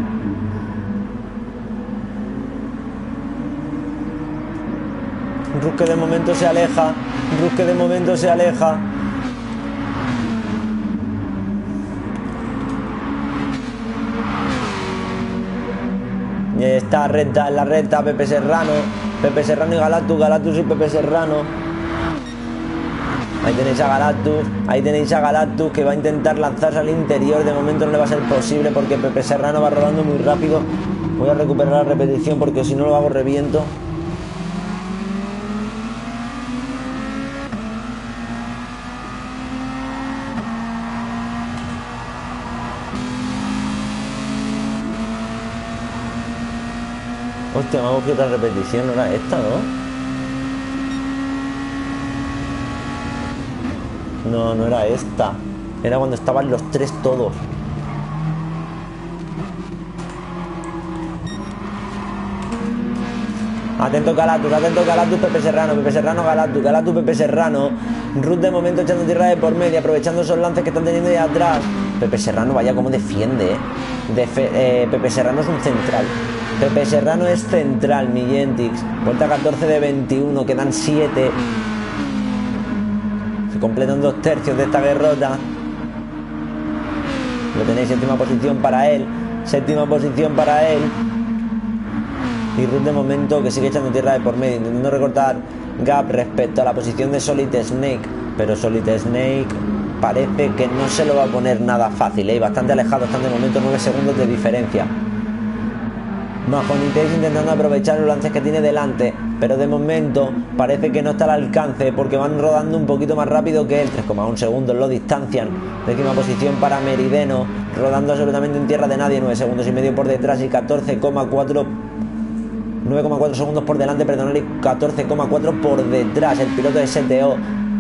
Rus que de momento se aleja. Y está en la recta Pepe Serrano y Galactus y Pepe Serrano. Ahí tenéis a Galactus que va a intentar lanzarse al interior. De momento no le va a ser posible porque Pepe Serrano va rodando muy rápido. Voy a recuperar la repetición porque si no lo hago reviento. Hostia, me hago que otra repetición, no era esta, ¿no? No era esta. Era cuando estaban los tres todos. Atento Galactus, Pepe Serrano, Galactus, Pepe Serrano. Ruth de momento echando tierra de por medio, aprovechando esos lances que están teniendo ahí atrás. Pepe Serrano, vaya como defiende, Pepe Serrano es un central. Pepe Serrano es central, mi Gentix. Vuelta 14 de 21, quedan 7. Se completan 2 tercios de esta derrota. Lo tenéis, séptima posición para él. Séptima posición para él. Y Ruth de momento que sigue echando tierra de por medio, intentando recortar gap respecto a la posición de Solid Snake. Pero Solid Snake parece que no se lo va a poner nada fácil, ¿eh? Bastante alejado, están de momento 9 segundos de diferencia. Majonitex intentando aprovechar los lances que tiene delante, pero de momento parece que no está al alcance porque van rodando un poquito más rápido que él. 3,1 segundos lo distancian. Décima posición para Merideno, rodando absolutamente en tierra de nadie, 9 segundos y medio por detrás y 9,4 segundos por delante, perdón, y 14,4 por detrás el piloto de STO.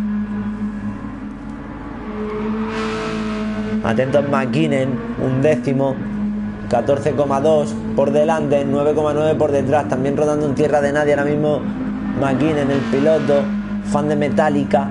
Atentos McKinnon, un décimo, 14,2 por delante, 9,9 por detrás, también rodando en tierra de nadie ahora mismo McKinnon, el piloto, fan de Metallica.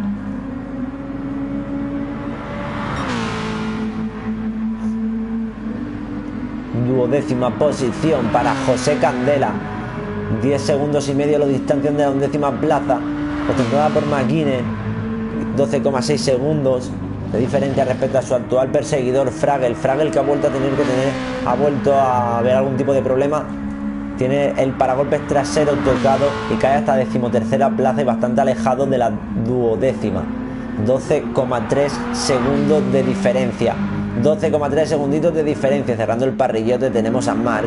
Duodécima posición para José Candela, 10 segundos y medio lo distancian de la undécima plaza, ostentada por McKinnon, 12,6 segundos de diferencia respecto a su actual perseguidor Fraggle que ha vuelto a ver algún tipo de problema. Tiene el paragolpes trasero tocado y cae hasta 13ª plaza y bastante alejado de la duodécima. 12,3 segundos de diferencia, 12,3 segunditos de diferencia. Cerrando el parrillote tenemos a Mark,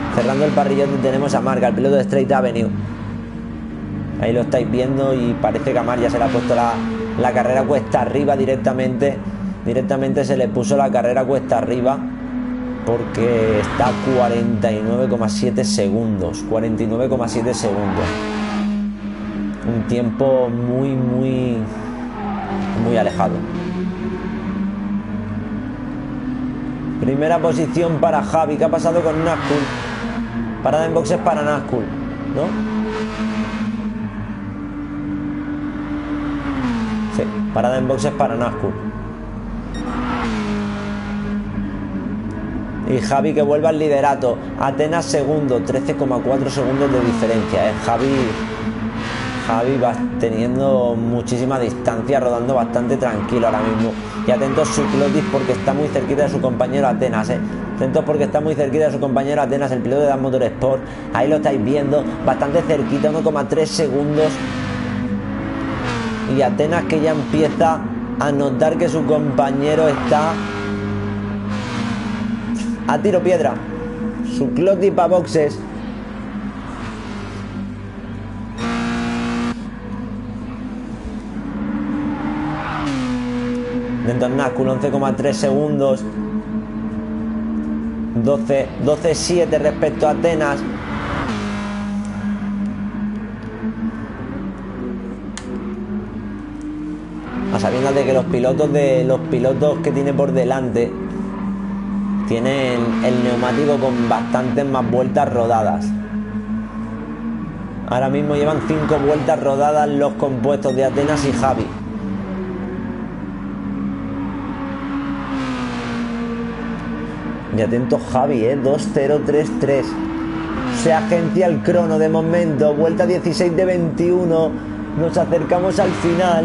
al piloto de Straight Avenue. Ahí lo estáis viendo y parece que a Mark ya se le ha puesto la carrera cuesta arriba directamente se le puso la carrera cuesta arriba porque está a 49,7 segundos. Un tiempo muy alejado. Primera posición para Javi. ¿Qué ha pasado con Nazgul? Parada en boxes para Nazgul, ¿no? Sí, parada en boxes para Nazgul. Y Javi que vuelve al liderato. Atenas segundo, 13,4 segundos de diferencia, ¿eh? Javi va teniendo muchísima distancia, rodando bastante tranquilo ahora mismo. Y atentos su Clotis porque está muy cerquita de su compañero Atenas, ¿eh? Atentos porque está muy cerquita de su compañero Atenas, el piloto de Dan Motorsport. Ahí lo estáis viendo, bastante cerquita, 1,3 segundos. Y Atenas que ya empieza a notar que su compañero está a tiro piedra. Su Clotis para boxes. Dentro de Nazgul, 11,3 segundos. 12,7 respecto a Atenas. A sabiendas de que los pilotos que tiene por delante tienen el neumático con bastantes más vueltas rodadas. Ahora mismo llevan 5 vueltas rodadas los compuestos de Atenas y Javi. Y atentos Javi, 2.033. Se agencia el crono de momento. Vuelta 16 de 21. Nos acercamos al final.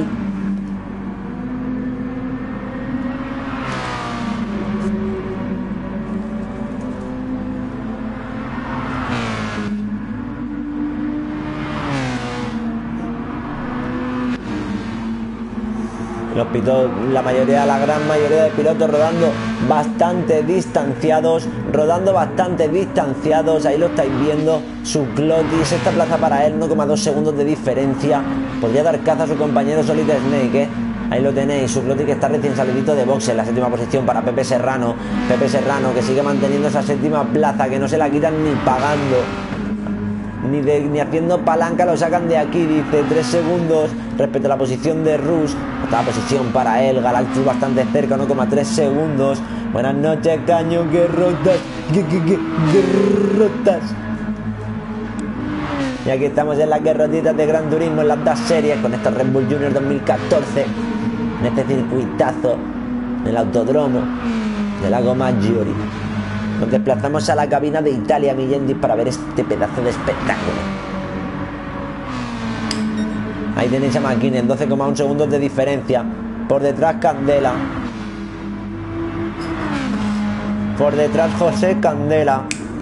La gran mayoría de pilotos rodando bastante distanciados. Ahí lo estáis viendo. Su Clotis, esta plaza para él, 1,2 segundos de diferencia. Podría dar caza a su compañero Solid Snake, ¿eh? Ahí lo tenéis, su Clotis que está recién salidito de boxe. En la séptima posición para Pepe Serrano que sigue manteniendo esa séptima plaza, que no se la quitan ni pagando. Ni haciendo palanca lo sacan de aquí, dice. 3 segundos respecto a la posición de Rus. Octava posición para él, Galactus bastante cerca, 1,3 segundos. Buenas noches, Caño, que rotas, que rotas. Y aquí estamos en las guerrotitas de Gran Turismo, en las dos series, con estos Red Bull Junior 2014, en este circuitazo, en el autódromo de Lago Maggiore. Nos desplazamos a la cabina de Italia, Millendis, para ver este pedazo de espectáculo. Ahí tenéis a McKinnon, 12,1 segundos de diferencia. Por detrás Candela. Por detrás José Candela.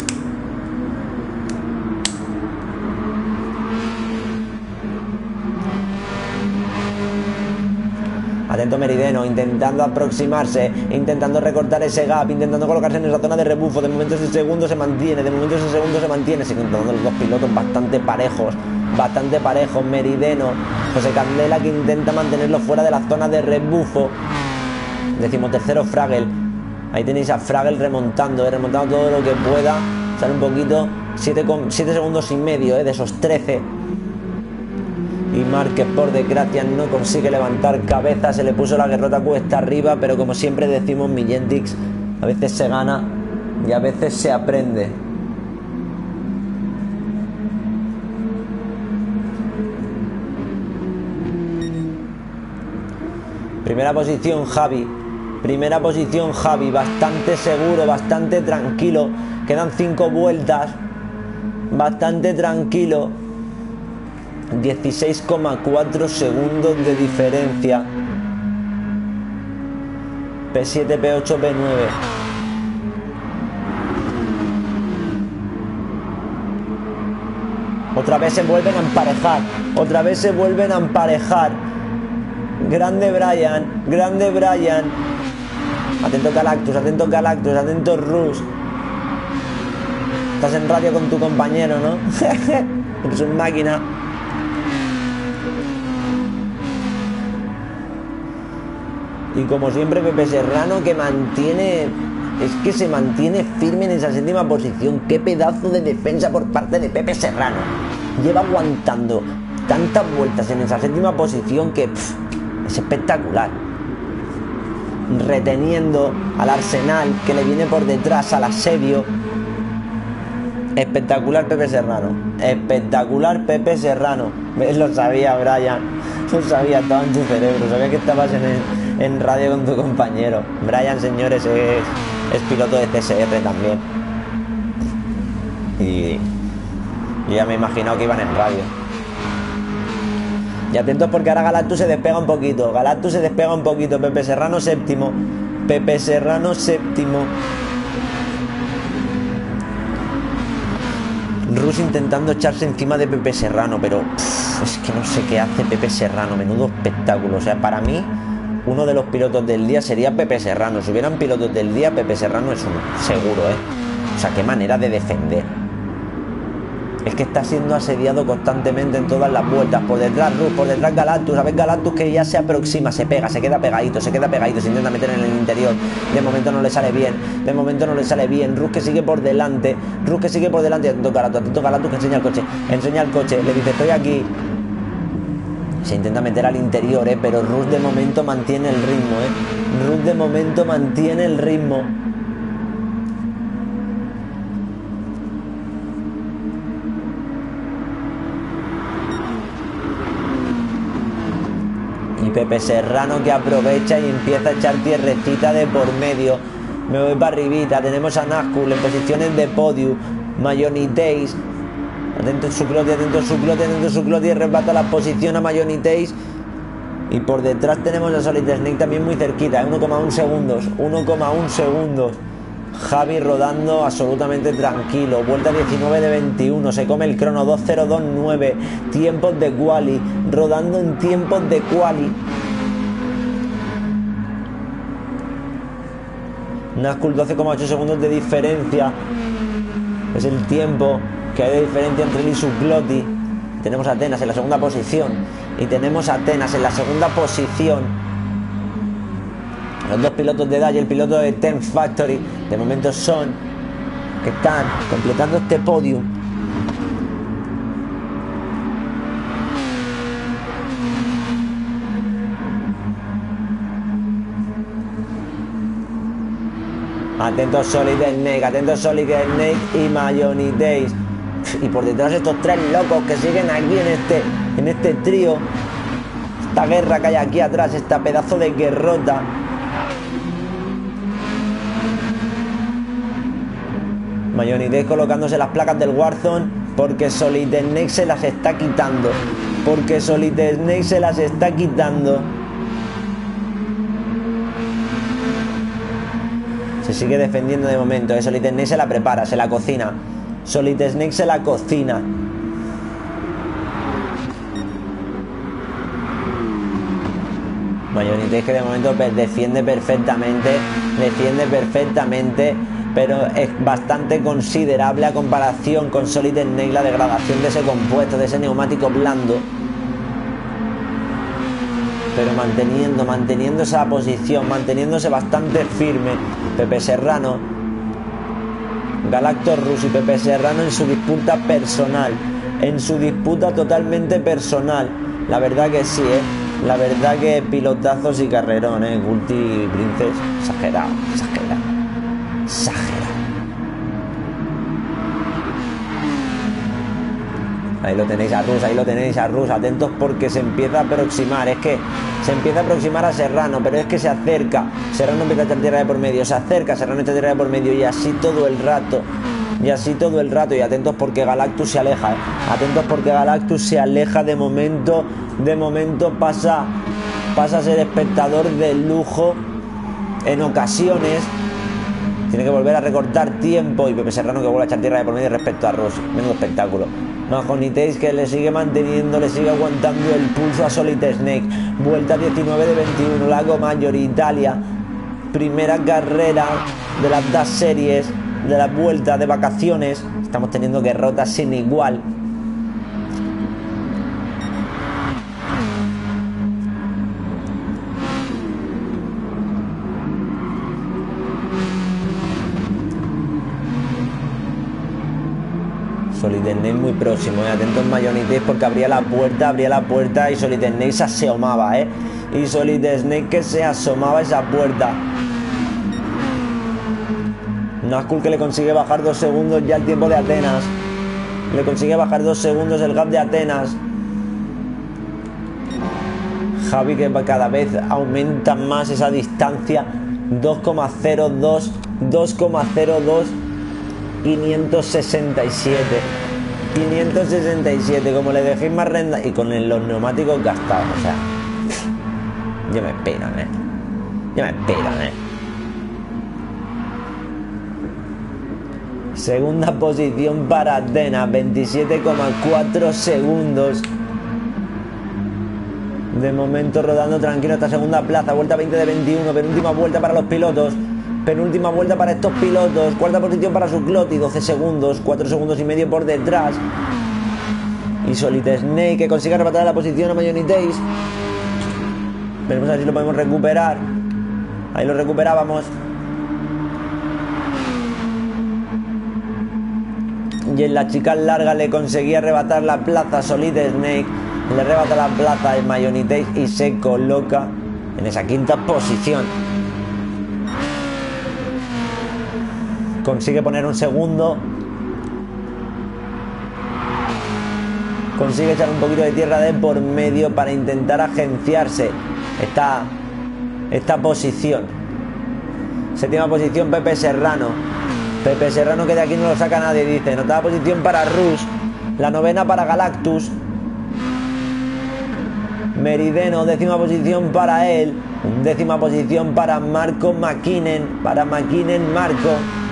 Atento Merideno, intentando aproximarse, intentando recortar ese gap, intentando colocarse en esa zona de rebufo. De momento ese segundo se mantiene, siguen todos los dos pilotos bastante parejos. Merideno, José Candela, que intenta mantenerlo fuera de la zona de rebufo. 13º Fraggle. Ahí tenéis a Fraggle remontando todo lo que pueda. Sale un poquito, 7 segundos y medio de esos 13. Y Márquez por desgracia no consigue levantar cabeza. Se le puso la guerrota cuesta arriba, pero como siempre decimos, Millentix, a veces se gana y a veces se aprende. Primera posición Javi, bastante seguro, bastante tranquilo. Quedan 5 vueltas, bastante tranquilo. 16,4 segundos de diferencia. P7, P8, P9. Otra vez se vuelven a emparejar. Grande Brian. Atento Galactus, atento Rus. Estás en radio con tu compañero, ¿no? Eres un máquina. Y como siempre Pepe Serrano, que se mantiene firme en esa 7ª posición. Qué pedazo de defensa por parte de Pepe Serrano. Lleva aguantando tantas vueltas en esa 7ª posición que es espectacular. Reteniendo al Arsenal, que le viene por detrás, al asedio. Espectacular Pepe Serrano. Lo sabía, Brian. Lo sabía, estaba en tu cerebro. Sabía que estabas en radio con tu compañero. Brian, señores, es piloto de CSR también. Y ya me he imaginado que iban en radio. Y atentos porque ahora Galactus se despega un poquito. Pepe Serrano séptimo. Rus intentando echarse encima de Pepe Serrano, pero es que no sé qué hace Pepe Serrano. Menudo espectáculo. O sea, para mí, uno de los pilotos del día sería Pepe Serrano. Si hubieran pilotos del día, Pepe Serrano es uno, seguro, O sea, qué manera de defender. Es que está siendo asediado constantemente en todas las vueltas. Por detrás Rus, por detrás Galactus. A ver Galactus que ya se aproxima, se pega, se queda pegadito, se intenta meter en el interior. De momento no le sale bien. Rus que sigue por delante. Atento Galactus que enseña el coche. Le dice, estoy aquí. Se intenta meter al interior, pero Rus de momento mantiene el ritmo, Y Pepe Serrano que aprovecha y empieza a echar tierrecita de por medio. Me voy para arribita. Tenemos a Nazgul en posiciones de podio. Mayoniteis. Atento su clote, rebata la posición a Mayoniteis. Y por detrás tenemos a Solid Snake también muy cerquita, 1,1 segundos. Javi rodando absolutamente tranquilo. Vuelta 19 de 21. Se come el crono, 2:02.9. Tiempos de quali. Rodando en tiempos de quali. Nazgul 12,8 segundos de diferencia. Es el tiempo que hay de diferencia entre él y su Clotti. Tenemos a Atenas en la segunda posición. Los dos pilotos de DAS y el piloto de Ten Factory de momento son que están completando este podio. Atentos Solid Snake y Mayoniteis. Y por detrás estos tres locos que siguen aquí en este trío. Esta guerra que hay aquí atrás, esta pedazo de guerrota. Mayonnaise colocándose las placas del Warzone porque Solid Snake se las está quitando. Porque Solid Snake se las está quitando. Se sigue defendiendo de momento. Solid Snake se la prepara, se la cocina. Solid Snake se la cocina. Mayonnaise que de momento defiende perfectamente, pero es bastante considerable a comparación con Solid Snake la degradación de ese compuesto, de ese neumático blando. Pero manteniendo esa posición, manteniéndose bastante firme. Pepe Serrano, Galactus Rus y Pepe Serrano en su disputa personal, en su disputa totalmente personal. La verdad que sí, la verdad que pilotazos y carrerón, Gulti Princess, exagerado. Ahí lo tenéis a Rus, atentos porque se empieza a aproximar, es que se empieza a aproximar a Serrano, pero es que se acerca, Serrano empieza a echar tierra de por medio, se acerca, Serrano echa tierra de por medio y así todo el rato, y atentos porque Galactus se aleja, atentos porque Galactus se aleja de momento pasa a ser espectador de lujo en ocasiones. Tiene que volver a recortar tiempo y Pepe Serrano que vuelve a echar tierra de por medio respecto a Rus. Menudo espectáculo. Mayonnaise que le sigue manteniendo, le sigue aguantando el pulso a Solid Snake. Vuelta 19 de 21, Lago Maggiore, Italia. Primera carrera de las DAS Series, de la vuelta de vacaciones. Estamos teniendo derrotas sin igual. Solid Snake muy próximo, atentos Mayonnaise porque abría la puerta y Solid Snake se asomaba, y Solid Snake que se asomaba a esa puerta. Nazgul que le consigue bajar 2 segundos ya el tiempo de Atenas, le consigue bajar 2 segundos el gap de Atenas. Javi que cada vez aumenta más esa distancia, 2,02 567, como le dejéis más renda y con los neumáticos gastados, o sea, yo me espero, Segunda posición para Atenas, 27,4 segundos. De momento rodando tranquilo esta segunda plaza, vuelta 20 de 21, penúltima vuelta para los pilotos. Penúltima vuelta para estos pilotos. Cuarta posición para Sucloti, 12 segundos, 4 segundos y medio por detrás. Y Solid Snake que consigue arrebatar la posición a Mayonnaise. Veremos a ver si lo podemos recuperar. Ahí lo recuperábamos. Y en la chica larga le conseguía arrebatar la plaza Solid Snake. Le arrebata la plaza el Mayonnaise y se coloca en esa quinta posición. Consigue poner un segundo. Consigue echar un poquito de tierra de por medio para intentar agenciarse esta posición. Séptima posición Pepe Serrano. Pepe Serrano que de aquí no lo saca nadie, dice. Octava posición para Rus. La novena para Galactus. Merideno, 10ª posición para él. 11ª posición para Marco McKinnon. Para McKinnon Marco.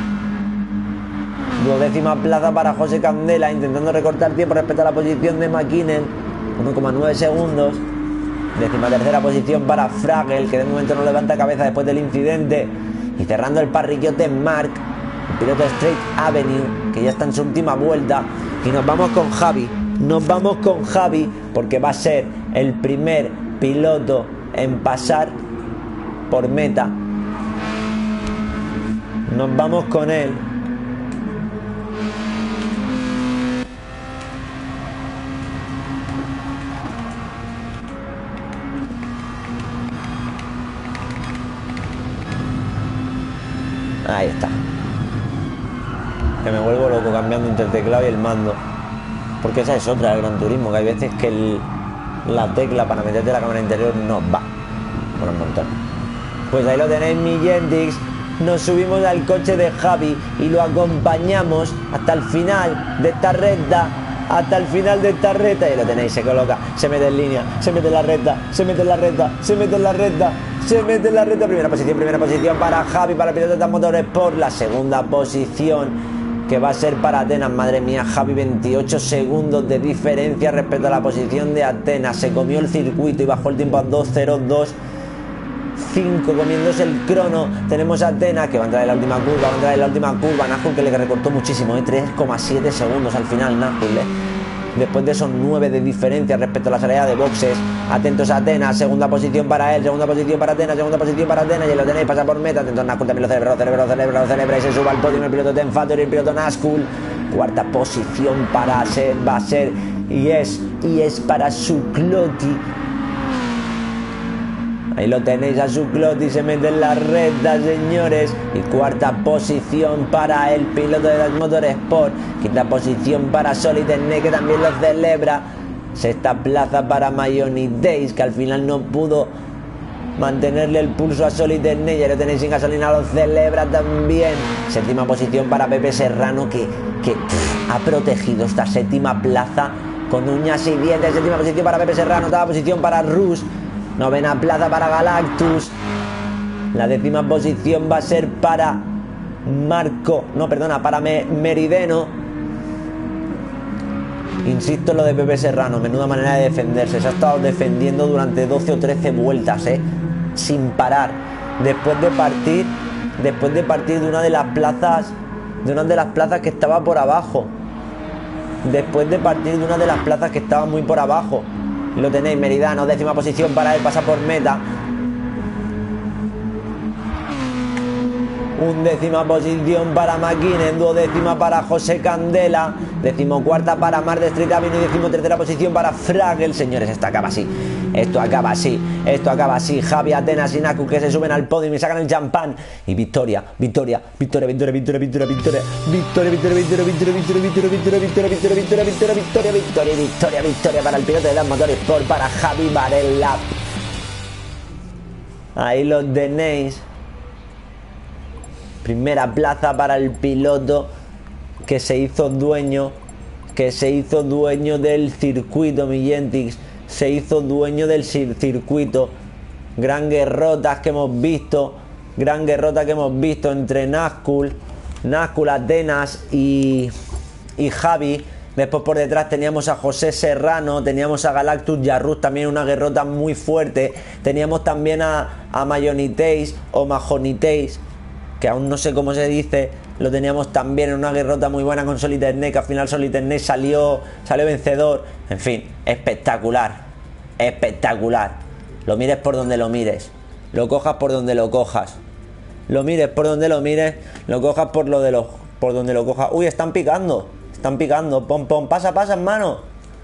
12ª plaza para José Candela, intentando recortar tiempo respecto a la posición de McKinnon, 1,9 segundos. 13ª posición para Fraggle, que de momento no levanta cabeza después del incidente. Y cerrando el parrillote Mark, el piloto Straight Avenue, que ya está en su última vuelta. Y nos vamos con Javi, porque va a ser el primer piloto en pasar por meta. Nos vamos con él. Ahí está. Que me vuelvo loco cambiando entre el teclado y el mando. Porque esa es otra del Gran Turismo, que hay veces que la tecla para meterte la cámara interior no va. Por un montón. Pues ahí lo tenéis, mi Gentix. nos subimos al coche de Javi y lo acompañamos hasta el final de esta recta. Hasta el final de esta recta. Y lo tenéis, se coloca, se mete en línea, se mete en la recta, se mete en la recta, se mete en la recta, se mete en la recta. Primera posición para Javi, para el piloto de Motorsport. La segunda posición que va a ser para Atenas. Madre mía, Javi, 28 segundos de diferencia respecto a la posición de Atenas. Se comió el circuito y bajó el tiempo a 2:02.5, comiéndose el crono. Tenemos a Atenas que va a entrar en la última curva, Nazgul que le recortó muchísimo, 3,7 segundos al final Nazgul, después de esos 9 de diferencia respecto a la salida de boxes. Atentos a Atenas, segunda posición para él, segunda posición para Atenas, y lo tenéis, pasa por meta. Atentos, Nazgul también lo celebra y se sube al podio el piloto Tenfator y el piloto Nazgul. Cuarta posición para va a ser y es para Zuclotti. Ahí lo tenéis a Zuclotti, se mete en la recta, señores. Y cuarta posición para el piloto de Das Motorsport. Quinta posición para Soliterne, que también lo celebra. Sexta plaza para Mayoni Days, que al final no pudo mantenerle el pulso a Soliterne. Ya lo tenéis sin gasolina, lo celebra también. Séptima posición para Pepe Serrano, que ha protegido esta séptima plaza con uñas y dientes. Séptima posición para Pepe Serrano, octava posición para Rus. Novena plaza para Galactus. La décima posición va a ser para Merideno. Insisto en lo de Pepe Serrano, menuda manera de defenderse. Se ha estado defendiendo durante 12 o 13 vueltas, sin parar. Después de partir de una de las plazas que estaba por abajo. Muy por abajo. Lo tenéis, Meridano, décima posición para él, pasa por meta. Undécima posición para McKinnon, duodécima para José Candela, decimocuarta para Mar de Street Avenue, decimotercera posición para Fraggle. Señores, esto acaba así. Javi, Atenas y Naku que se suben al podio y me sacan el champán. Y victoria para el piloto de Das Motorsport, para Javi Varela. Ahí los tenéis. Primera plaza para el piloto que se hizo dueño del circuito, Millentix. Se hizo dueño del circuito. Gran guerrota que hemos visto entre Nazgul, Atenas y Javi. Después por detrás teníamos a José Serrano, teníamos a Galactus y a Rus, también una guerrota muy fuerte. Teníamos también a Mayoniteis o Majonitéis, que aún no sé cómo se dice. Lo teníamos también en una guerrota muy buena con Soliterne, que al final Soliterne salió vencedor. En fin, espectacular. Lo mires por donde lo mires, lo cojas por donde lo cojas, lo mires por donde lo mires, lo cojas por donde lo cojas. Uy, están picando, pom, pasa, hermano.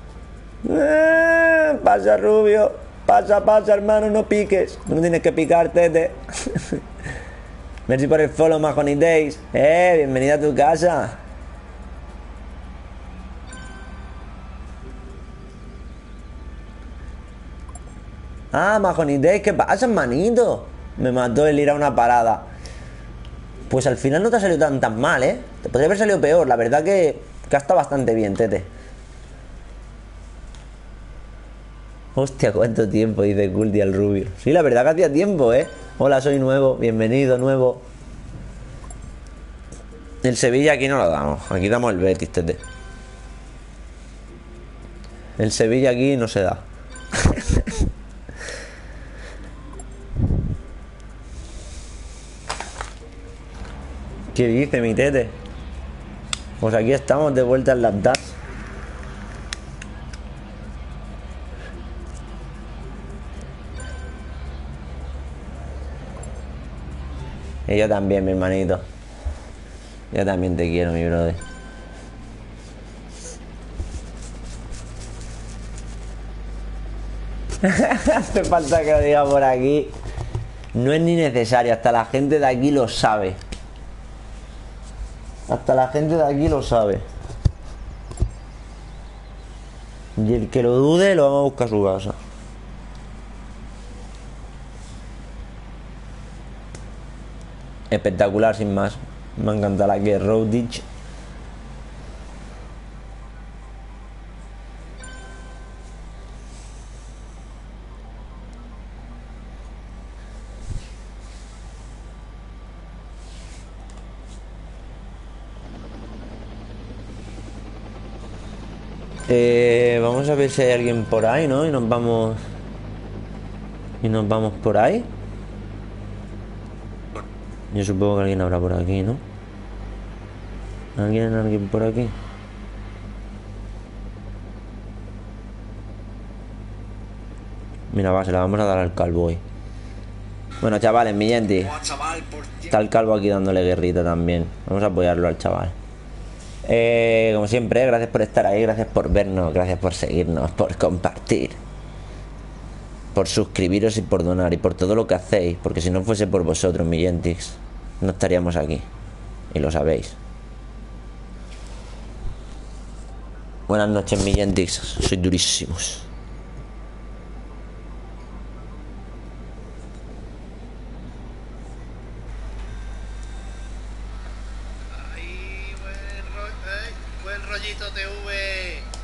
Pasa, Rubio, pasa, hermano, no piques, no tienes que picar, tete. Merci por el follow, Mahoney Days. Bienvenida a tu casa. Mahoney Days, ¿qué pasa, manito? Me mató el ir a una parada. Pues al final no te ha salido tan mal, Te podría haber salido peor. La verdad que ha estado bastante bien, tete. Hostia, cuánto tiempo, dice Culti al Rubio. Sí, la verdad que hacía tiempo, Hola, soy nuevo, bienvenido, nuevo. El Sevilla aquí no lo damos, aquí damos el Betis, tete. El Sevilla aquí no se da. ¿Qué dice mi tete? Pues aquí estamos de vuelta en las DAS. Y yo también, mi hermanito. Yo también te quiero, mi brother. Hace falta que lo diga por aquí. No es ni necesario, hasta la gente de aquí lo sabe. Y el que lo dude lo vamos a buscar a su casa. Espectacular, sin más. Me encanta la que Roaditch. Vamos a ver si hay alguien por ahí, ¿no? Y nos vamos. Y nos vamos por ahí. Yo supongo que alguien habrá por aquí, ¿no? ¿Alguien por aquí? Mira, va, se la vamos a dar al calvo hoy. Bueno, chavales, mi gente. Está el calvo aquí dándole guerrita también. Vamos a apoyarlo al chaval. Como siempre, gracias por estar ahí, gracias por vernos, gracias por seguirnos, por compartir, por suscribiros y por donar y por todo lo que hacéis, porque si no fuese por vosotros, mi gentix, no estaríamos aquí, y lo sabéis. Buenas noches, mi gentix, sois durísimos. Buen rollito TV.